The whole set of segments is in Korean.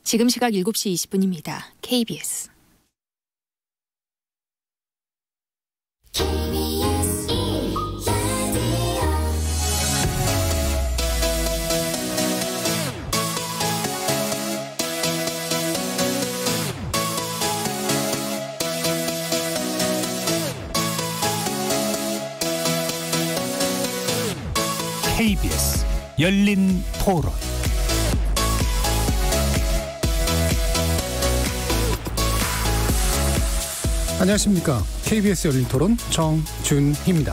지금 시각 7시 20분입니다. KBS. KBS 열린 토론. 안녕하십니까. KBS 열린 토론 정준희입니다.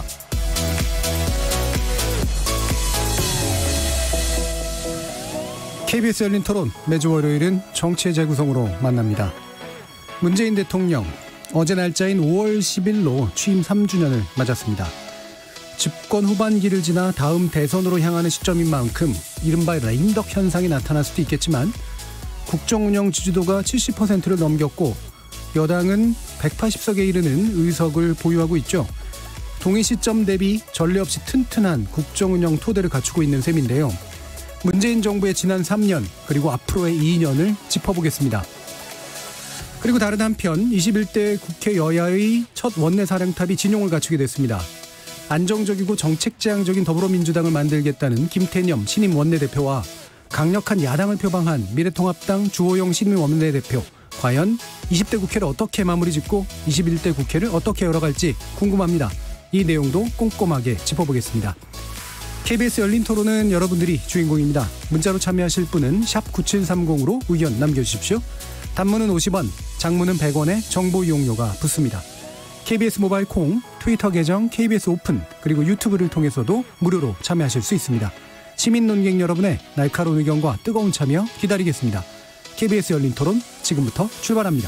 KBS 열린 토론 매주 월요일은 정치의 재구성으로 만납니다. 문재인 대통령 어제 날짜인 5월 10일로 취임 3주년을 맞았습니다. 집권 후반기를 지나 다음 대선으로 향하는 시점인 만큼 이른바 레임덕 현상이 나타날 수도 있겠지만 국정운영 지지도가 70%를 넘겼고 여당은 180석에 이르는 의석을 보유하고 있죠. 동일 시점 대비 전례 없이 튼튼한 국정운영 토대를 갖추고 있는 셈인데요. 문재인 정부의 지난 3년 그리고 앞으로의 2년을 짚어보겠습니다. 그리고 다른 한편 21대 국회 여야의 첫 원내사령탑이 진용을 갖추게 됐습니다. 안정적이고 정책지향적인 더불어민주당을 만들겠다는 김태념 신임 원내대표와 강력한 야당을 표방한 미래통합당 주호영 신임 원내대표, 과연 20대 국회를 어떻게 마무리 짓고 21대 국회를 어떻게 열어갈지 궁금합니다. 이 내용도 꼼꼼하게 짚어보겠습니다. KBS 열린 토론은 여러분들이 주인공입니다. 문자로 참여하실 분은 샵 9730으로 의견 남겨주십시오. 단문은 50원, 장문은 100원에 정보 이용료가 붙습니다. KBS 모바일 콩, 트위터 계정 KBS 오픈, 그리고 유튜브를 통해서도 무료로 참여하실 수 있습니다. 시민 논객 여러분의 날카로운 의견과 뜨거운 참여 기다리겠습니다. KBS 열린 토론 지금부터 출발합니다.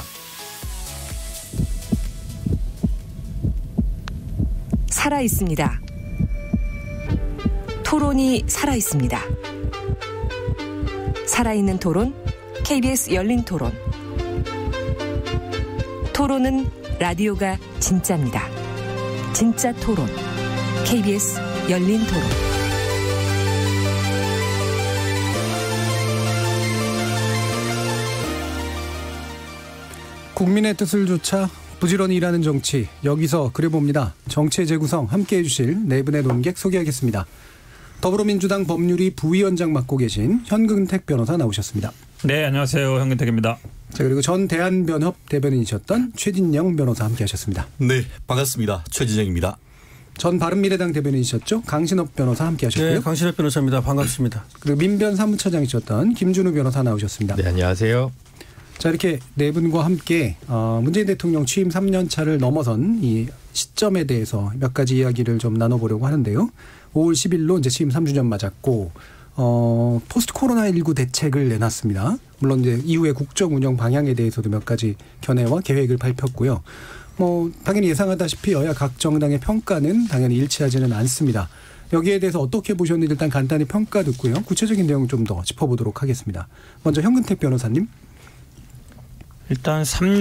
살아있습니다. 토론이 살아있습니다. 살아있는 토론, KBS 열린 토론. 토론은 라디오가 진짜입니다. 진짜 토론, KBS 열린 토론. 국민의 뜻을 좇아 부지런히 일하는 정치, 여기서 그려봅니다. 정치의 재구성 함께해 주실 네 분의 논객 소개하겠습니다. 더불어민주당 법률위 부위원장 맡고 계신 현근택 변호사 나오셨습니다. 네, 안녕하세요. 현근택입니다. 자, 그리고 전 대한변협 대변인이셨던 최진영 변호사 함께하셨습니다. 네, 반갑습니다. 최진영입니다. 전 바른미래당 대변인이셨죠? 강신업 변호사 함께하셨고요. 네, 강신업 변호사입니다. 반갑습니다. 그리고 민변 사무처장이셨던 김준우 변호사 나오셨습니다. 네, 안녕하세요. 자, 이렇게 네 분과 함께 문재인 대통령 취임 3년 차를 넘어선 이 시점에 대해서 몇 가지 이야기를 좀 나눠보려고 하는데요. 5월 10일로 이제 취임 3주년 맞았고 포스트 코로나19 대책을 내놨습니다. 물론 이제 이후에 국정 운영 방향에 대해서도 몇 가지 견해와 계획을 밝혔고요. 당연히 예상하다시피 여야 각 정당의 평가는 당연히 일치하지는 않습니다. 여기에 대해서 어떻게 보셨는지 일단 간단히 평가 듣고요. 구체적인 내용 좀 더 짚어보도록 하겠습니다. 먼저 현근택 변호사님. 일단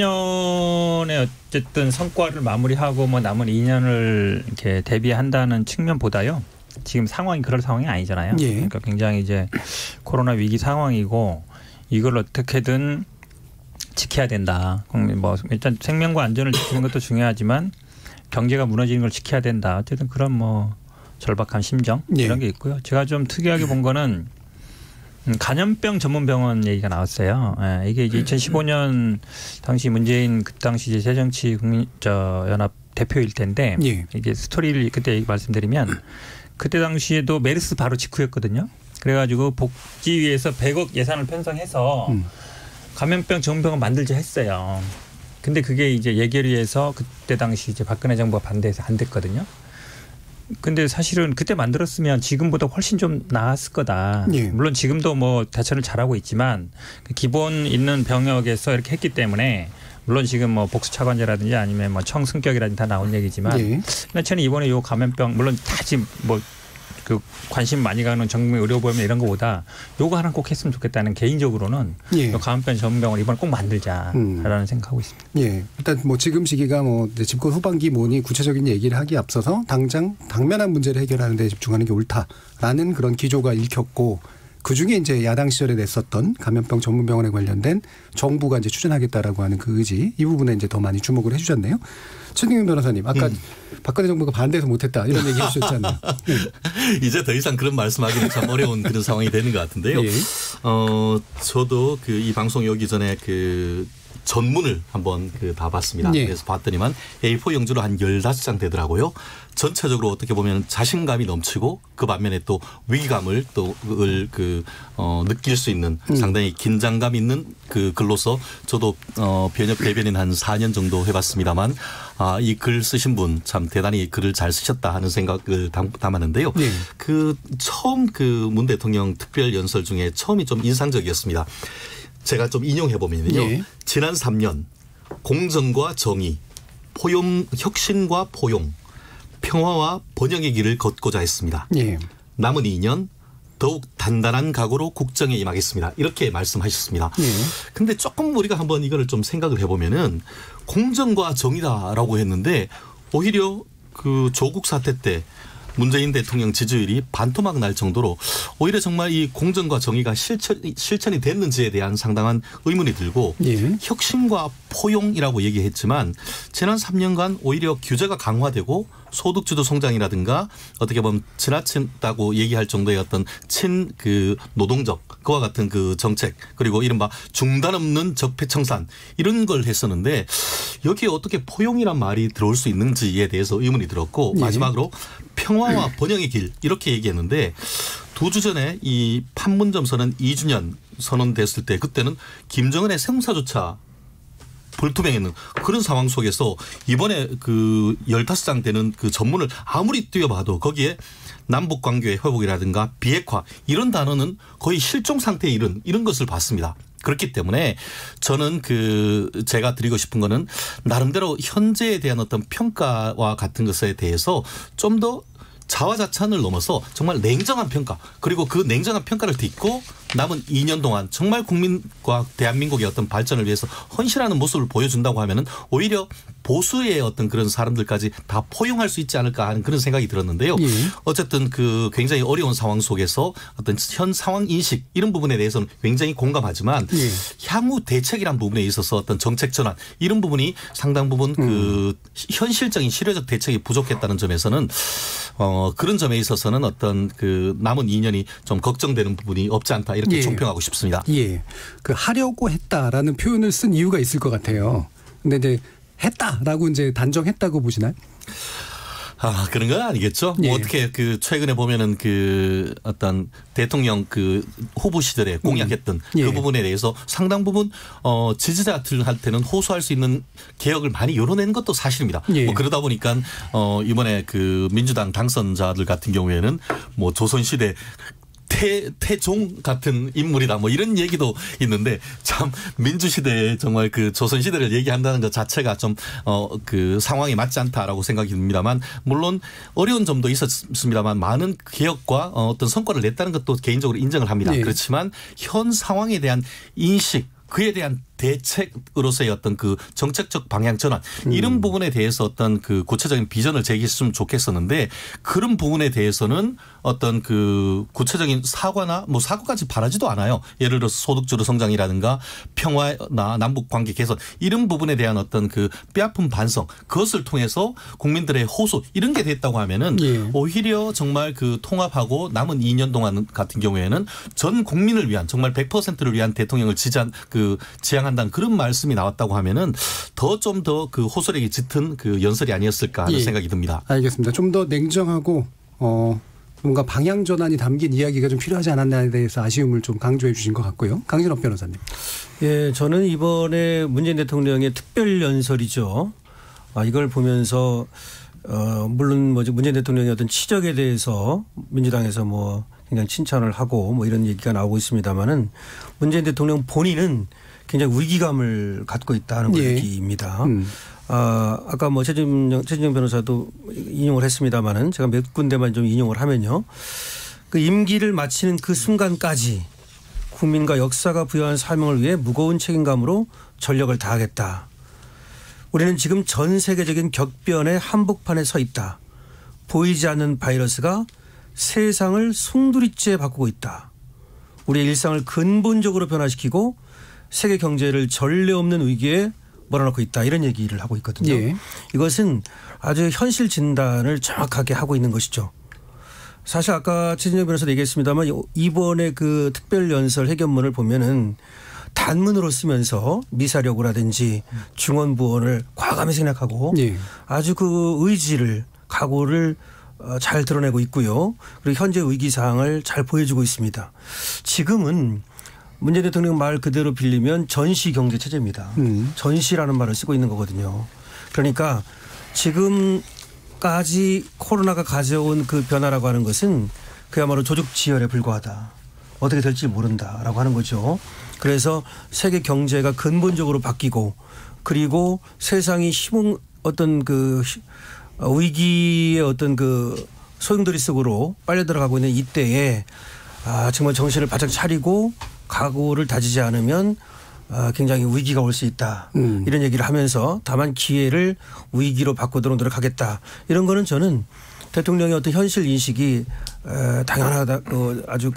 3년의 어쨌든 성과를 마무리하고 남은 2년을 이렇게 대비한다는 측면보다요. 지금 상황이 그럴 상황이 아니잖아요. 예. 그러니까 굉장히 이제 코로나 위기 상황이고 이걸 어떻게든 지켜야 된다. 일단 생명과 안전을 지키는 것도 중요하지만 경제가 무너지는 걸 지켜야 된다. 어쨌든 그런 절박한 심정 이런 게 있고요. 제가 좀 특이하게 본 거는 간염병 전문병원 얘기가 나왔어요. 이게 이제 2015년 당시 문재인 그 당시 이제 새정치국민연합 대표일 텐데 이게 스토리를 그때 말씀드리면 그때 당시에도 메르스 바로 직후였거든요. 그래가지고 복지위에서 100억 예산을 편성해서 감염병 전문병원 만들자 했어요. 근데 그게 이제 예결위에서 그때 당시 이제 박근혜 정부가 반대해서 안 됐거든요. 근데 사실은 그때 만들었으면 지금보다 훨씬 좀 나았을 거다. 물론 지금도 대처를 잘하고 있지만 기본 있는 병역에서 이렇게 했기 때문에 물론 지금 복수차관제라든지 아니면 청승격이라든지 다 나온 얘기지만 저는 이번에 요 감염병 물론 다 지금 그 관심 많이 가는 전국민 의료보험 이런 거보다 요거 하나 꼭 했으면 좋겠다는 개인적으로는 감염병 전문병원 이번에 꼭 만들자라는 생각하고 있습니다. 일단 지금 시기가 집권 후반기 뭐니 구체적인 얘기를 하기 앞서서 당장 당면한 문제를 해결하는 데 집중하는 게 옳다라는 그런 기조가 읽혔고 그중에 이제 야당 시절에 냈었던 감염병 전문병원에 관련된 정부가 이제 추진하겠다라고 하는 그 의지 이 부분에 이제 더 많이 주목을 해주셨네요. 최진경 변호사님, 아까 박근혜 정부가 반대해서 못했다 이런 얘기 해주셨잖아요. 네. 이제 더 이상 그런 말씀하기는 참 어려운 그런 상황이 되는 것 같은데요. 예. 저도 그 이 방송이 오기 전에 그 전문을 한번 다 봤습니다. 예. 그래서 봤더니만 A4 용지로 한 15장 되더라고요. 전체적으로 어떻게 보면 자신감이 넘치고 그 반면에 또 위기감을 느낄 수 있는 상당히 긴장감 있는 그 글로서 저도 변협 대변인 한 4년 정도 해봤습니다만 이 글 쓰신 분 참 대단히 글을 잘 쓰셨다 하는 생각을 담았는데요. 예. 그 처음 그 문 대통령 특별 연설 중에 처음이 좀 인상적이었습니다. 제가 좀 인용해 보면요. 예. 지난 3년 공정과 정의, 혁신과 포용, 평화와 번영의 길을 걷고자 했습니다. 예. 남은 2년 더욱 단단한 각오로 국정에 임하겠습니다. 이렇게 말씀하셨습니다. 그런데 예. 조금 우리가 한번 이거를 좀 생각을 해보면은 공정과 정의다라고 했는데 오히려 그 조국 사태 때 문재인 대통령 지지율이 반토막 날 정도로 오히려 정말 이 공정과 정의가 실천이 됐는지에 대한 상당한 의문이 들고 예. 혁신과 포용이라고 얘기했지만 지난 3년간 오히려 규제가 강화되고 소득주도 성장이라든가 어떻게 보면 지나친다고 얘기할 정도의 어떤 노동적 그와 같은 그 정책 그리고 이른바 중단 없는 적폐청산 이런 걸 했었는데 여기에 어떻게 포용이란 말이 들어올 수 있는지에 대해서 의문이 들었고 마지막으로 평화와 번영의 길 이렇게 얘기했는데 2주 전에 이 판문점 선언 2주년 선언됐을 때 그때는 김정은의 생사조차 불투명했는 그런 상황 속에서 이번에 그 15장 되는 그 전문을 아무리 뛰어봐도 거기에 남북 관계의 회복이라든가 비핵화 이런 단어는 거의 실종 상태에 이런 것을 봤습니다. 그렇기 때문에 저는 제가 드리고 싶은 거는 나름대로 현재에 대한 어떤 평가와 같은 것에 대해서 좀 더 자화자찬을 넘어서 정말 냉정한 평가 그리고 그 냉정한 평가를 딛고 남은 2년 동안 정말 국민과 대한민국의 어떤 발전을 위해서 헌신하는 모습을 보여준다고 하면은 오히려 보수의 어떤 그런 사람들까지 다 포용할 수 있지 않을까 하는 그런 생각이 들었는데요. 예. 어쨌든 그 굉장히 어려운 상황 속에서 어떤 현 상황 인식 이런 부분에 대해서는 굉장히 공감하지만 예. 향후 대책이란 부분에 있어서 어떤 정책 전환 이런 부분이 상당 부분 그 현실적인 실효적 대책이 부족했다는 점에서는 그런 점에 있어서는 어떤 그 남은 2년이 좀 걱정되는 부분이 없지 않다 이렇게 예. 총평하고 싶습니다. 예. 그 하려고 했다라는 표현을 쓴 이유가 있을 것 같아요. 근데 이제 했다라고 이제 단정했다고 보시나요? 그런 건 아니겠죠. 예. 뭐 어떻게 최근에 보면은 어떤 대통령 후보 시절에 공약했던 예. 그 부분에 대해서 상당 부분 지지자들한테는 호소할 수 있는 개혁을 많이 열어낸 것도 사실입니다. 예. 뭐 그러다 보니까 이번에 민주당 당선자들 같은 경우에는 뭐 조선시대 태종 같은 인물이다 뭐 이런 얘기도 있는데 참 민주시대에 정말 조선시대를 얘기한다는 것 자체가 좀 상황이 맞지 않다라고 생각이 듭니다만 물론 어려운 점도 있었습니다만 많은 개혁과 어떤 성과를 냈다는 것도 개인적으로 인정을 합니다. 예. 그렇지만 현 상황에 대한 인식 그에 대한 대책으로서의 어떤 정책적 방향 전환 이런 부분에 대해서 어떤 구체적인 비전을 제기했으면 좋겠었는데 그런 부분에 대해서는 어떤 구체적인 사과나 뭐 사과까지 바라지도 않아요. 예를 들어서 소득주도 성장이라든가 평화나 남북 관계 개선 이런 부분에 대한 어떤 뼈아픈 반성 그것을 통해서 국민들의 호소 이런 게 됐다고 하면은 예. 오히려 정말 통합하고 남은 2년 동안 같은 경우에는 전 국민을 위한 정말 100%를 위한 대통령을 지향한다는 그런 말씀이 나왔다고 하면은 좀 더 호소력이 짙은 연설이 아니었을까 하는 예. 생각이 듭니다. 알겠습니다. 좀 더 냉정하고 뭔가 방향 전환이 담긴 이야기가 좀 필요하지 않았나에 대해서 아쉬움을 좀 강조해 주신 것 같고요. 강신업 변호사님. 예, 저는 이번에 문재인 대통령의 특별 연설이죠. 이걸 보면서 물론 문재인 대통령의 어떤 치적에 대해서 민주당에서 굉장히 칭찬을 하고 이런 얘기가 나오고 있습니다만은 문재인 대통령 본인은 굉장히 위기감을 갖고 있다는 걸 예. 느낍니다. 아까 최진영 변호사도 인용을 했습니다마는 제가 몇 군데만 좀 인용을 하면요. 임기를 마치는 그 순간까지 국민과 역사가 부여한 사명을 위해 무거운 책임감으로 전력을 다하겠다. 우리는 지금 전 세계적인 격변의 한복판에 서 있다. 보이지 않는 바이러스가 세상을 송두리째 바꾸고 있다. 우리의 일상을 근본적으로 변화시키고 세계 경제를 전례 없는 위기에 몰아넣고 있다. 이런 얘기를 하고 있거든요. 예. 이것은 아주 현실 진단을 정확하게 하고 있는 것이죠. 사실 아까 최진영 변호사도 얘기했습니다만 이번에 그 특별연설 해견문을 보면은 단문으로 쓰면서 미사려구라든지 중언부언을 과감히 생략하고 예. 아주 그 의지를 각오를 잘 드러내고 있고요. 그리고 현재 위기 사항을 잘 보여주고 있습니다. 지금은 문재인 대통령 말 그대로 빌리면 전시 경제 체제입니다. 전시라는 말을 쓰고 있는 거거든요. 그러니까 지금까지 코로나가 가져온 그 변화라고 하는 것은 그야말로 조직지혈에 불과하다. 어떻게 될지 모른다라고 하는 거죠. 그래서 세계 경제가 근본적으로 바뀌고 그리고 세상이 어떤 그 위기의 어떤 그 소용돌이 속으로 빨려 들어가고 있는 이때에 정말 정신을 바짝 차리고 각오를 다지지 않으면 굉장히 위기가 올 수 있다. 이런 얘기를 하면서 다만 기회를 위기로 바꾸도록 노력하겠다. 이런 거는 저는 대통령의 어떤 현실 인식이 당연하다. 아주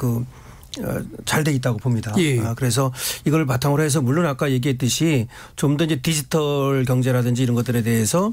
잘 돼 있다고 봅니다. 예. 그래서 이걸 바탕으로 해서 물론 아까 얘기했듯이 좀 더 이제 디지털 경제라든지 이런 것들에 대해서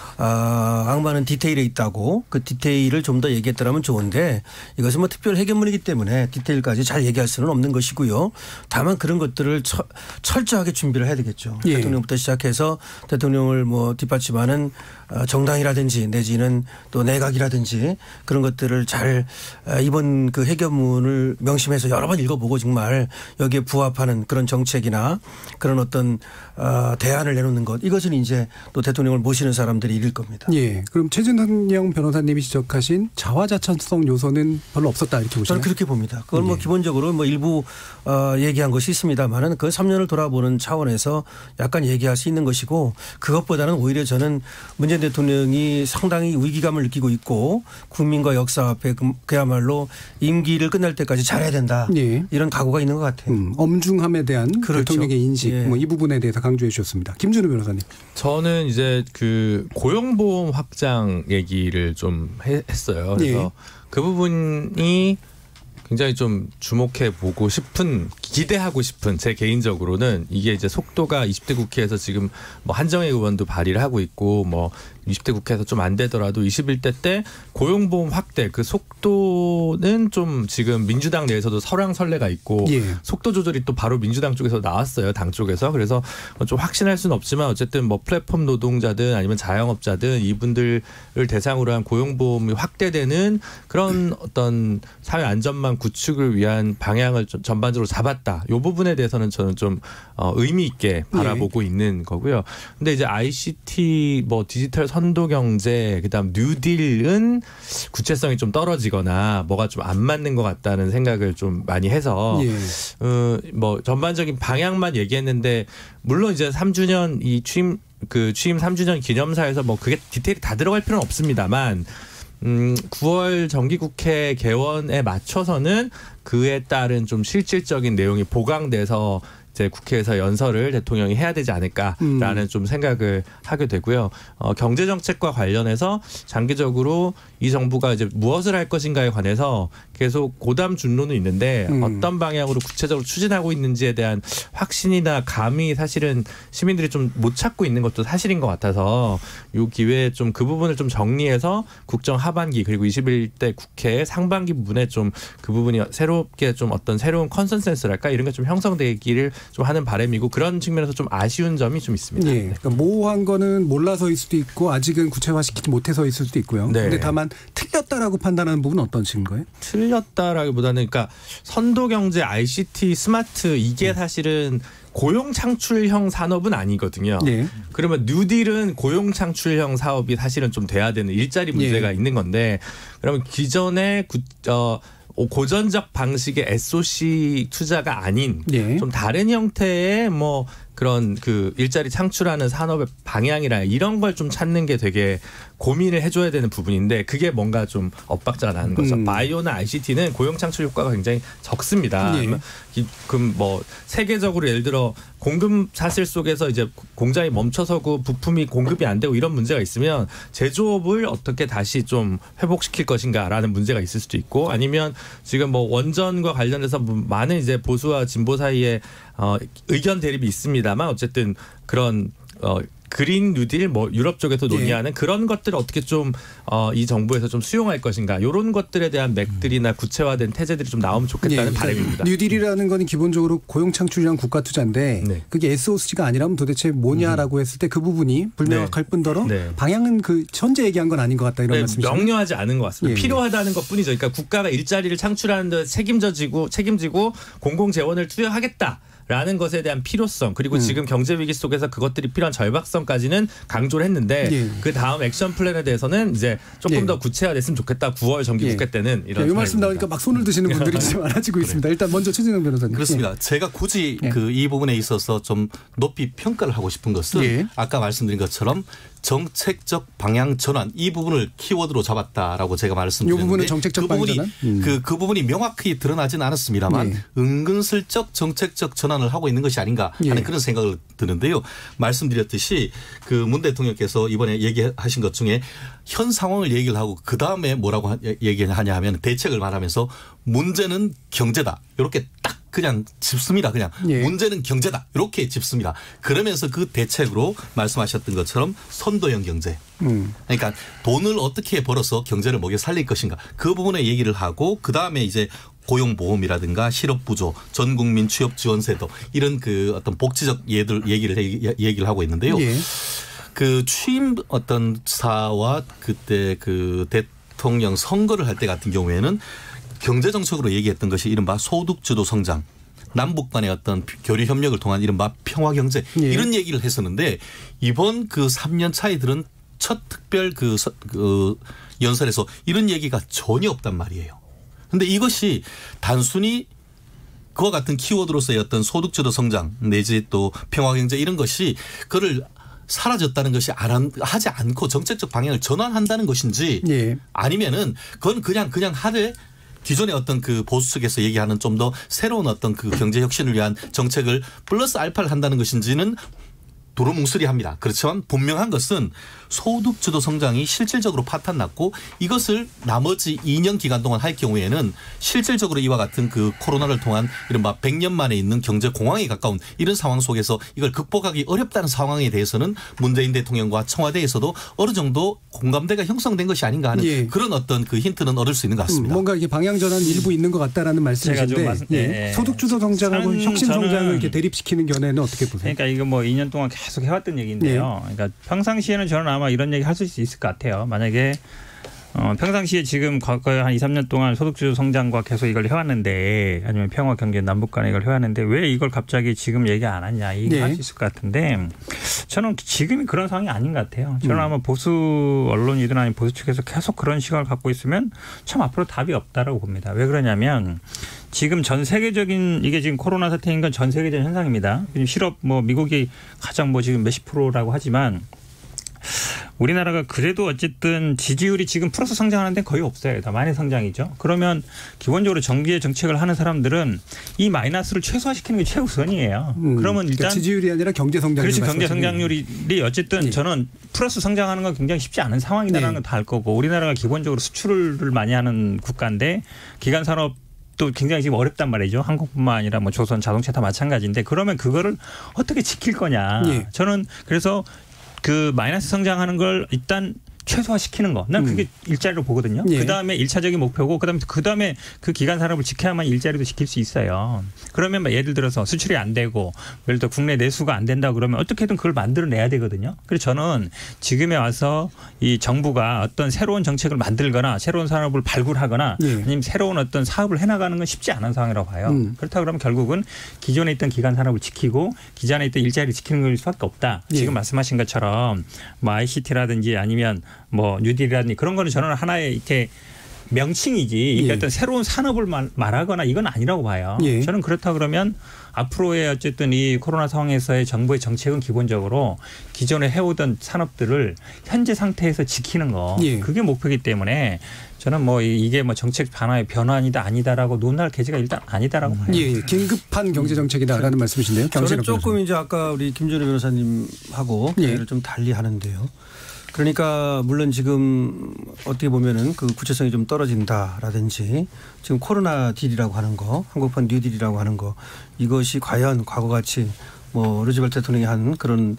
악마는 디테일에 있다고 그 디테일을 좀 더 얘기했더라면 좋은데 이것은 뭐 특별 해견문이기 때문에 디테일까지 잘 얘기할 수는 없는 것이고요. 다만 그런 것들을 철저하게 준비를 해야 되겠죠. 예. 대통령부터 시작해서 대통령을 뭐 뒷받침하는 정당이라든지 내지는 또 내각이라든지 그런 것들을 잘 이번 그 해견문을 명심해서 여러 번 읽어보고 정말 여기에 부합하는 그런 정책이나 그런 어떤 대안을 내놓는 것 이것은 이제 또 대통령을 모시는 사람들이 이룰 겁니다. 예. 그럼 최진영 변호사님이 지적하신 자화자찬성 요소는 별로 없었다 이렇게 보시나요? 저는 그렇게 봅니다. 그걸 뭐 기본적으로 뭐 일부 얘기한 것이 있습니다만은 그 3년을 돌아보는 차원에서 약간 얘기할 수 있는 것이고 그것보다는 오히려 저는 문재인 대통령이 상당히 위기감을 느끼고 있고 국민과 역사 앞에 그야말로 임기를 끝날 때까지 잘해야 된다. 예. 이런 각오가 있는 것 같아요. 엄중함에 대한 그렇죠. 대통령의 인식 예. 뭐 이 부분에 대해서 강조해 주셨습니다. 김준우 변호사님. 저는 이제 그 고용보험 확장 얘기를 좀 했어요. 그래서 예. 그 부분이 굉장히 좀 주목해 보고 싶은 기대하고 싶은 제 개인적으로는 이게 이제 속도가 20대 국회에서 지금 뭐 한정혜 의원도 발의를 하고 있고 뭐 20대 국회에서 좀 안 되더라도 21대 때 고용보험 확대 그 속도는 좀 지금 민주당 내에서도 설왕설래가 있고 예. 속도 조절이 또 바로 민주당 쪽에서 나왔어요. 당 쪽에서. 그래서 좀 확신할 수는 없지만 어쨌든 뭐 플랫폼 노동자든 아니면 자영업자든 이분들을 대상으로 한 고용보험이 확대되는 그런 어떤 사회 안전망 구축을 위한 방향을 좀 전반적으로 잡았다. 이 부분에 대해서는 저는 좀 의미 있게 바라보고 있는 거고요. 근데 이제 ICT 뭐 디지털 선도 경제 그다음 뉴딜은 구체성이 좀 떨어지거나 뭐가 좀 안 맞는 것 같다는 생각을 좀 많이 해서 뭐 전반적인 방향만 얘기했는데 물론 이제 3주년 이 취임 3주년 기념사에서 뭐 그게 디테일이 다 들어갈 필요는 없습니다만 9월 정기국회 개원에 맞춰서는 그에 따른 좀 실질적인 내용이 보강돼서 이제 국회에서 연설을 대통령이 해야 되지 않을까라는 좀 생각을 하게 되고요. 경제 정책과 관련해서 장기적으로 이 정부가 이제 무엇을 할 것인가에 관해서 계속 고담 준론은 있는데 어떤 방향으로 구체적으로 추진하고 있는지에 대한 확신이나 감이 사실은 시민들이 좀 못 찾고 있는 것도 사실인 것 같아서 이 기회에 좀 그 부분을 좀 정리해서 국정 하반기 그리고 21대 국회 상반기 부분에 좀 그 부분이 새롭게 좀 어떤 새로운 컨센서스랄까 이런 게 좀 형성되기를 좀 하는 바람이고 그런 측면에서 좀 아쉬운 점이 좀 있습니다. 예. 그러니까 모호한 거는 몰라서일 수도 있고 아직은 구체화시키지 못해서일 수도 있고요. 네. 근데 다만 틀렸다라고 판단하는 부분은 어떤 식인가요? 틀렸다라기보다는 그러니까 선도 경제, ICT, 스마트 이게 사실은 고용 창출형 산업은 아니거든요. 예. 그러면 뉴딜은 고용 창출형 사업이 사실은 좀 돼야 되는 일자리 문제가 있는 건데 그러면 기존의 고전적 방식의 SOC 투자가 아닌 좀 다른 형태의 뭐 그런 그 일자리 창출하는 산업의 방향이나 이런 걸 좀 찾는 게 되게 고민을 해줘야 되는 부분인데 그게 뭔가 좀 엇박자가 나는 거죠. 바이오나 ICT는 고용 창출 효과가 굉장히 적습니다. 그럼 뭐 세계적으로 예를 들어 공급 사슬 속에서 이제 공장이 멈춰서고 부품이 공급이 안 되고 이런 문제가 있으면 제조업을 어떻게 다시 좀 회복시킬 것인가라는 문제가 있을 수도 있고 아니면 지금 뭐 원전과 관련해서 많은 이제 보수와 진보 사이에 의견 대립이 있습니다만 어쨌든 그런 그린 뉴딜 뭐 유럽 쪽에서 논의하는 그런 것들을 어떻게 좀 이 정부에서 좀 수용할 것인가 이런 것들에 대한 맥들이나 구체화된 태제들이 좀 나오면 좋겠다는 바람입니다. 뉴딜이라는 건 기본적으로 고용 창출이랑 국가 투자인데 그게 SOC가 아니라면 도대체 뭐냐라고 했을 때 그 부분이 불명확할 뿐더러 방향은 그 현재 얘기한 건 아닌 것 같다 이런 말씀이시죠? 명료하지 않은 것 같습니다. 필요하다는 것뿐이죠. 그러니까 국가가 일자리를 창출하는 데 책임지고 공공 재원을 투여하겠다. 라는 것에 대한 필요성 그리고 지금 경제 위기 속에서 그것들이 필요한 절박성까지는 강조를 했는데 그 다음 액션 플랜에 대해서는 이제 조금 더 구체화됐으면 좋겠다. 9월 정기 국회 때는 이런. 이 말씀 나오니까 막 손을 드시는 분들이 진짜 많아지고 있습니다. 일단 먼저 최진영 변호사님. 그렇습니다. 제가 굳이 이 부분에 있어서 좀 높이 평가를 하고 싶은 것은 아까 말씀드린 것처럼 정책적 방향 전환 이 부분을 키워드로 잡았다라고 제가 말씀드렸는데 이 부분은 정책적 방향 전환? 그 부분이 명확히 드러나지는 않았습니다만 은근슬쩍 정책적 전환을 하고 있는 것이 아닌가 하는 그런 생각을 드는데요. 말씀드렸듯이 그 문 대통령께서 이번에 얘기하신 것 중에 현 상황을 얘기를 하고 그다음에 뭐라고 얘기하냐 하면 대책을 말하면서 문제는 경제다. 이렇게 딱 그냥 짚습니다. 그냥 문제는 경제다. 이렇게 짚습니다. 그러면서 그 대책으로 말씀하셨던 것처럼 선도형 경제. 그러니까 돈을 어떻게 벌어서 경제를 먹여 살릴 것인가. 그 부분에 얘기를 하고 그다음에 이제 고용보험이라든가 실업부조, 전국민 취업지원제도 이런 그 어떤 복지적 얘기를 하고 있는데요. 그 취임 어떤 사와 그때 그 대통령 선거를 할 때 같은 경우에는 경제정책으로 얘기했던 것이 이른바 소득주도 성장. 남북 간의 어떤 교류 협력을 통한 이른바 평화경제 이런 얘기를 했었는데 이번 그 3년 차에 들은 첫 특별 그 연설에서 이런 얘기가 전혀 없단 말이에요. 그런데 이것이 단순히 그와 같은 키워드로서의 어떤 소득주도 성장 내지 또 평화경제 이런 것이 그를 사라졌다는 것이 하지 않고 정책적 방향을 전환한다는 것인지 아니면은 그건 그냥 하되 기존의 어떤 그 보수 측에서 얘기하는 좀 더 새로운 어떤 그 경제 혁신을 위한 정책을 플러스 알파를 한다는 것인지는 두루뭉술이합니다. 그렇지만 분명한 것은 소득주도 성장이 실질적으로 파탄났고 이것을 나머지 2년 기간 동안 할 경우에는 실질적으로 이와 같은 그 코로나를 통한 이른바 100년 만에 있는 경제 공황에 가까운 이런 상황 속에서 이걸 극복하기 어렵다는 상황에 대해서는 문재인 대통령과 청와대에서도 어느 정도 공감대가 형성된 것이 아닌가 하는 그런 어떤 그 힌트는 얻을 수 있는 것 같습니다. 뭔가 이게 방향 전환 일부 있는 것 같다라는 말씀이신데 소득주도 성장하고 혁신 성장을 이렇게 대립시키는 견해는 어떻게 보세요? 그러니까 이거 뭐 2년 동안 계속 해왔던 얘기인데요. 그러니까 평상시에는 저는 아마 이런 얘기 할 수 있을 것 같아요. 만약에 평상시에 지금 거의 한 2, 3년 동안 소득주도 성장과 계속 이걸 해왔는데 아니면 평화 경제 남북 간에 이걸 해왔는데 왜 이걸 갑자기 지금 얘기 안 하냐 이 얘기 할 수 있을 것 같은데 저는 지금이 그런 상황이 아닌 것 같아요. 저는 아마 보수 언론이든 아니면 보수 측에서 계속 그런 시각을 갖고 있으면 참 앞으로 답이 없다라고 봅니다. 왜 그러냐면 지금 전 세계적인 이게 지금 코로나 사태인 건 전 세계적인 현상입니다. 실업 뭐 미국이 가장 뭐 지금 몇십 프로라고 하지만 우리나라가 그래도 어쨌든 지지율이 지금 플러스 성장하는데 거의 없어요. 다 마이너스 성장이죠. 그러면 기본적으로 정기의 정책을 하는 사람들은 이 마이너스를 최소화시키는 게 최우선이에요. 그러면 일단 그러니까 지지율이 아니라 경제 성장률. 그렇지. 경제 성장률이 어쨌든 저는 플러스 성장하는 건 굉장히 쉽지 않은 상황이라는 건 다 알 거고 우리나라가 기본적으로 수출을 많이 하는 국가인데 기간 산업 또 굉장히 지금 어렵단 말이죠. 한국뿐만 아니라 뭐 조선 자동차 다 마찬가지인데 그러면 그거를 어떻게 지킬 거냐. 저는 그래서 그 마이너스 성장하는 걸 일단 최소화시키는 거. 난 그게 일자리로 보거든요. 그다음에 1차적인 목표고 그다음에 그 기간 산업을 지켜야만 일자리도 지킬 수 있어요. 그러면 예를 들어서 수출이 안 되고 예를 들어 국내 내수가 안 된다 그러면 어떻게든 그걸 만들어내야 되거든요. 그래서 저는 지금에 와서 이 정부가 어떤 새로운 정책을 만들거나 새로운 산업을 발굴하거나 아니면 새로운 어떤 사업을 해나가는 건 쉽지 않은 상황이라고 봐요. 그렇다 그러면 결국은 기존에 있던 기간 산업을 지키고 기존에 있던 일자리를 지키는 걸 수밖에 없다. 지금 말씀하신 것처럼 뭐 ICT라든지 아니면 뭐 뉴딜이라든지 그런 거는 저는 하나의 이렇게 명칭이지 이게 예. 어떤 새로운 산업을 말하거나 이건 아니라고 봐요. 예. 저는 그렇다 그러면 앞으로의 어쨌든 이 코로나 상황에서의 정부의 정책은 기본적으로 기존에 해오던 산업들을 현재 상태에서 지키는 거 예. 그게 목표이기 때문에 저는 뭐 이게 뭐 정책 변화이다 아니다라고 논할 계기가 일단 아니다라고 봐요. 예, 긴급한 경제 정책이다라는 말씀이신데요. 저는 조금 이제 아까 우리 김준우 변호사님하고 예. 좀 달리 하는데요. 그러니까 물론 지금 어떻게 보면은 그 구체성이 좀 떨어진다라든지 지금 코로나 딜이라고 하는 거, 한국판 뉴딜이라고 하는 거 이것이 과연 과거같이 뭐 루즈벨트 대통령이 한 그런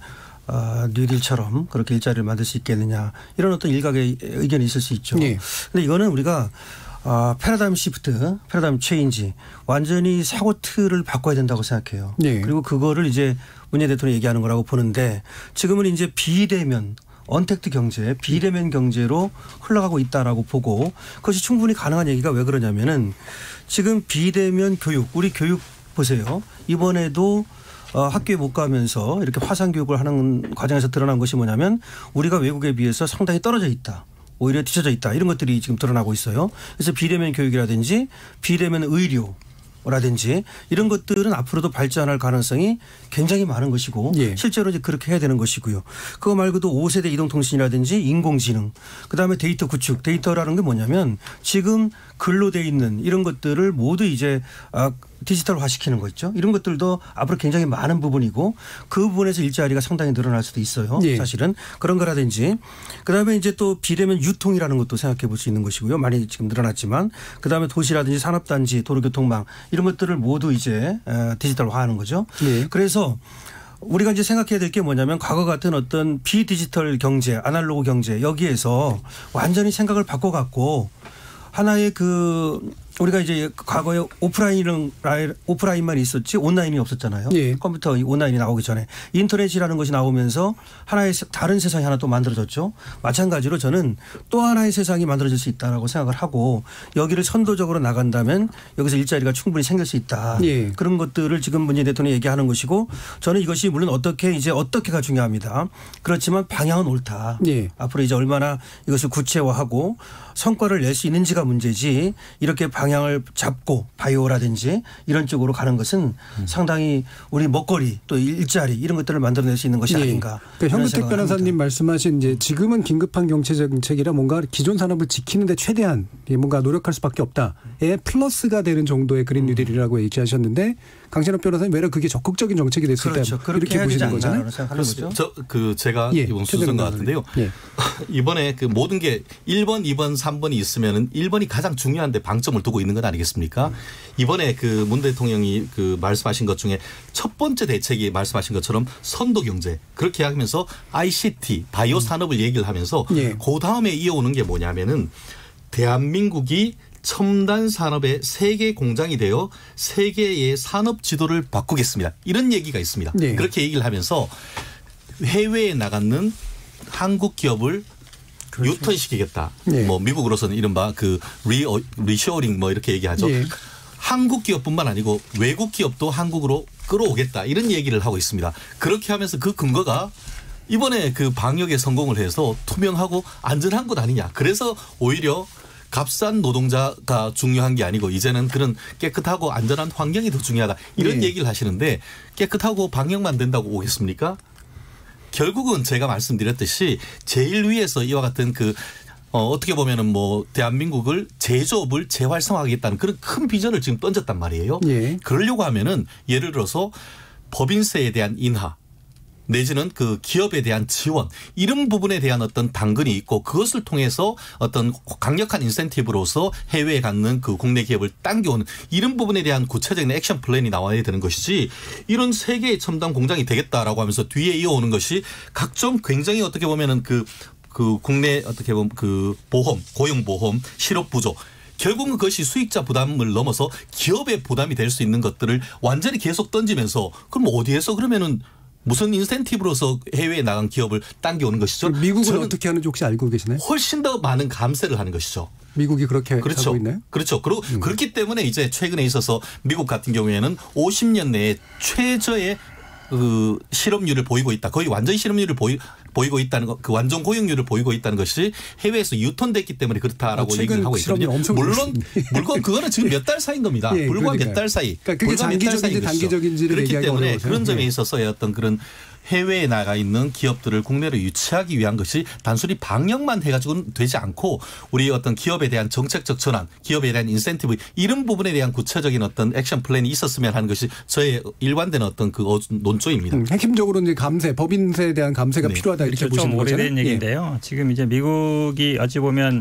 뉴딜처럼 그렇게 일자리를 만들 수 있겠느냐 이런 어떤 일각의 의견이 있을 수 있죠. 예. 근데 이거는 우리가 패러다임 시프트, 패러다임 체인지 완전히 사고 틀을 바꿔야 된다고 생각해요. 예. 그리고 그거를 이제 문재인 대통령이 얘기하는 거라고 보는데 지금은 이제 비대면 언택트 경제, 비대면 경제로 흘러가고 있다라고 보고 그것이 충분히 가능한 얘기가 왜 그러냐면은 지금 비대면 교육, 우리 교육 보세요. 이번에도 학교에 못 가면서 이렇게 화상 교육을 하는 과정에서 드러난 것이 뭐냐면 우리가 외국에 비해서 상당히 떨어져 있다. 오히려 뒤쳐져 있다. 이런 것들이 지금 드러나고 있어요. 그래서 비대면 교육이라든지 비대면 의료라든지 이런 것들은 앞으로도 발전할 가능성이 굉장히 많은 것이고 예. 실제로 이제 그렇게 해야 되는 것이고요. 그거 말고도 5세대 이동통신이라든지 인공지능 그다음에 데이터 구축. 데이터라는 게 뭐냐면 지금 글로 돼 있는 이런 것들을 모두 이제 디지털화 시키는 거 있죠. 이런 것들도 앞으로 굉장히 많은 부분이고 그 부분에서 일자리가 상당히 늘어날 수도 있어요. 예. 사실은 그런 거라든지 그다음에 이제 또 비대면 유통이라는 것도 생각해 볼 수 있는 것이고요. 많이 지금 늘어났지만 그다음에 도시라든지 산업단지 도로교통망 이런 것들을 모두 이제 디지털화하는 거죠. 예. 그래서 우리가 이제 생각해야 될 게 뭐냐면 과거 같은 어떤 비디지털 경제 아날로그 경제 여기에서 완전히 생각을 바꿔갖고 하나의 우리가 이제 과거에 오프라인만 있었지 온라인이 없었잖아요. 예. 컴퓨터 온라인이 나오기 전에 인터넷이라는 것이 나오면서 하나의 다른 세상이 하나 또 만들어졌죠. 마찬가지로 저는 또 하나의 세상이 만들어질 수 있다라고 생각을 하고 여기를 선도적으로 나간다면 여기서 일자리가 충분히 생길 수 있다. 예. 그런 것들을 지금 문재인 대통령이 얘기하는 것이고 저는 이것이 물론 어떻게가 중요합니다. 그렇지만 방향은 옳다. 예. 앞으로 이제 얼마나 이것을 구체화하고 성과를 낼 수 있는지가 문제지 이렇게 방향을 잡고 바이오라든지 이런 쪽으로 가는 것은 상당히 우리 먹거리 또 일자리 이런 것들을 만들어낼 수 있는 것이 예. 아닌가. 그러니까 현근택 변호사님 말씀하신 이제 지금은 긴급한 경제 정책이라 뭔가 기존 산업을 지키는데 최대한 뭔가 노력할 수밖에 없다에 플러스가 되는 정도의 그린 뉴딜이라고 얘기하셨는데 강신업 변호사님 외려 그게 적극적인 정책이 될 수 그렇죠. 있다 이렇게 보시는 거잖아요. 제가 예. 이번 순서인 것 같은데요. 예. 이번에 그 모든 게 1번, 2번, 3번이 있으면은 1번이 가장 중요한데 방점을 두고 있는 건 아니겠습니까? 이번에 그 문 대통령이 그 말씀하신 것 중에 첫 번째 대책이 말씀하신 것처럼 선도 경제 그렇게 하면서 ICT 바이오 산업을 얘기를 하면서 예. 그 다음에 이어오는 게 뭐냐면은 대한민국이 첨단 산업의 세계 공장이 되어 세계의 산업 지도를 바꾸겠습니다. 이런 얘기가 있습니다. 네. 그렇게 얘기를 하면서 해외에 나가는 한국 기업을 그렇죠. 유턴시키겠다. 네. 뭐 미국으로서는 이른바 그 리쇼링 뭐 이렇게 얘기하죠. 예. 한국 기업뿐만 아니고 외국 기업도 한국으로 끌어오겠다. 이런 얘기를 하고 있습니다. 그렇게 하면서 그 근거가 이번에 그 방역에 성공을 해서 투명하고 안전한 것 아니냐. 그래서 오히려 값싼 노동자가 중요한 게 아니고 이제는 그런 깨끗하고 안전한 환경이 더 중요하다. 이런 네. 얘기를 하시는데 깨끗하고 방역만 된다고 오겠습니까? 결국은 제가 말씀드렸듯이 제일 위에서 이와 같은 어떻게 보면은 뭐 대한민국을 제조업을 재활성화하겠다는 그런 큰 비전을 지금 던졌단 말이에요. 예. 그러려고 하면은 예를 들어서 법인세에 대한 인하 내지는 그 기업에 대한 지원 이런 부분에 대한 어떤 당근이 있고 그것을 통해서 어떤 강력한 인센티브로서 해외에 갖는 그 국내 기업을 당겨오는 이런 부분에 대한 구체적인 액션 플랜이 나와야 되는 것이지 이런 세계의 첨단 공장이 되겠다라고 하면서 뒤에 이어오는 것이 각종 굉장히 어떻게 보면은 그 국내 어떻게 보면 그 보험, 고용보험, 실업부조 결국은 그것이 수익자 부담을 넘어서 기업의 부담이 될 수 있는 것들을 완전히 계속 던지면서 그럼 어디에서 그러면은 무슨 인센티브로서 해외에 나간 기업을 당겨오는 것이죠. 미국은 어떻게 하는지 혹시 알고 계시나요? 훨씬 더 많은 감세를 하는 것이죠. 미국이 그렇게 그렇죠. 하고 있나요? 그렇죠. 그렇기 때문에 이제 최근에 있어서 미국 같은 경우에는 50년 내에 최저의 그 실업률을 보이고 있다. 거의 완전 실업률을 보이고 있다는 것, 그 완전 고용률을 보이고 있다는 것이 해외에서 유턴됐기 때문에 그렇다라고 얘기를 하고 있거든요. 물론 그거는 지금 몇 달 사이인 겁니다. 예, 불과 몇 달 사이. 그러니까 그게 장기적인지 단기적인지를 그렇기 얘기하기 때문에 어려워서요. 그런 점에 예. 있어서의 어떤 그런 해외에 나가 있는 기업들을 국내로 유치하기 위한 것이 단순히 방역만 해가지고는 되지 않고 우리 어떤 기업에 대한 정책적 전환, 기업에 대한 인센티브 이런 부분에 대한 구체적인 어떤 액션 플랜이 있었으면 하는 것이 저의 일관된 어떤 그 논조입니다. 핵심적으로 이제 감세, 법인세에 대한 감세가 네. 필요하다 이렇게 좀 보시는 거잖아요. 오래된 얘기인데요. 지금 이제 미국이 어찌 보면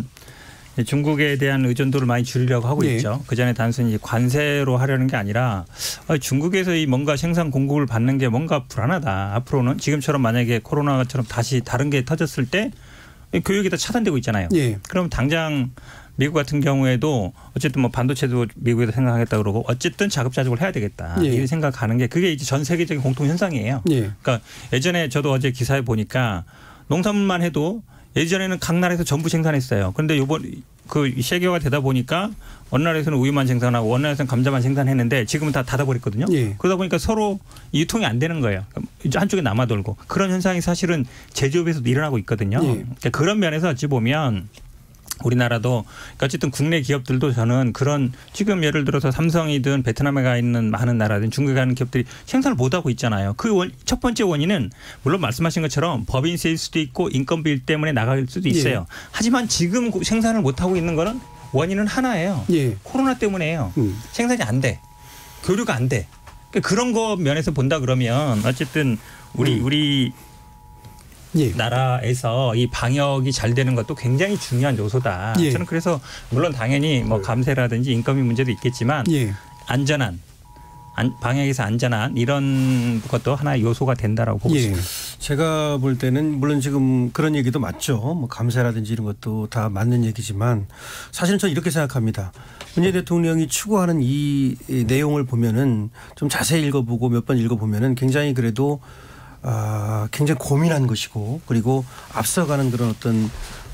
중국에 대한 의존도를 많이 줄이려고 하고 예. 있죠. 그전에 단순히 관세로 하려는 게 아니라 중국에서 이 뭔가 생산 공급을 받는 게 뭔가 불안하다. 앞으로는 지금처럼 만약에 코로나처럼 다시 다른 게 터졌을 때 교육이 다 차단되고 있잖아요. 예. 그럼 당장 미국 같은 경우에도 어쨌든 뭐 반도체도 미국에서 생각하겠다 그러고 어쨌든 자급자족을 해야 되겠다. 예. 이 생각하는 게 그게 이제 전 세계적인 공통 현상이에요. 예. 그러니까 예전에 저도 어제 기사에 보니까 농산물만 해도 예전에는 각 나라에서 전부 생산했어요. 그런데 이번 그 세계화가 되다 보니까 어느 나라에서는 우유만 생산하고 어느 나라에서는 감자만 생산했는데 지금은 다 닫아버렸거든요. 예. 그러다 보니까 서로 유통이 안 되는 거예요. 이제 한쪽에 남아돌고 그런 현상이 사실은 제조업에서도 일어나고 있거든요. 예. 그러니까 그런 면에서 어찌 보면 우리나라도 그러니까 어쨌든 국내 기업들도 저는 그런 지금 예를 들어서 삼성이든 베트남에 가 있는 많은 나라든 중국에 가는 기업들이 생산을 못하고 있잖아요. 그 첫 번째 원인은 물론 말씀하신 것처럼 법인세일 수도 있고 인건비 때문에 나갈 수도 있어요. 예. 하지만 지금 생산을 못하고 있는 거는 원인은 하나예요. 예. 코로나 때문에요. 생산이 안 돼. 교류가 안 돼. 그러니까 그런 거 면에서 본다 그러면 어쨌든 우리 예. 나라에서 이 방역이 잘 되는 것도 굉장히 중요한 요소다. 예. 저는 그래서 물론 당연히 뭐 감세라든지 인건비 문제도 있겠지만 예. 안전한 방역에서 안전한 이런 것도 하나의 요소가 된다라고 보고 예. 있습니다. 제가 볼 때는 물론 지금 그런 얘기도 맞죠. 뭐 감세라든지 이런 것도 다 맞는 얘기지만 사실은 저는 이렇게 생각합니다. 문재인 대통령이 추구하는 이 내용을 보면은 좀 자세히 읽어보고 몇 번 읽어보면은 굉장히 그래도 굉장히 고민한 것이고 그리고 앞서가는 그런 어떤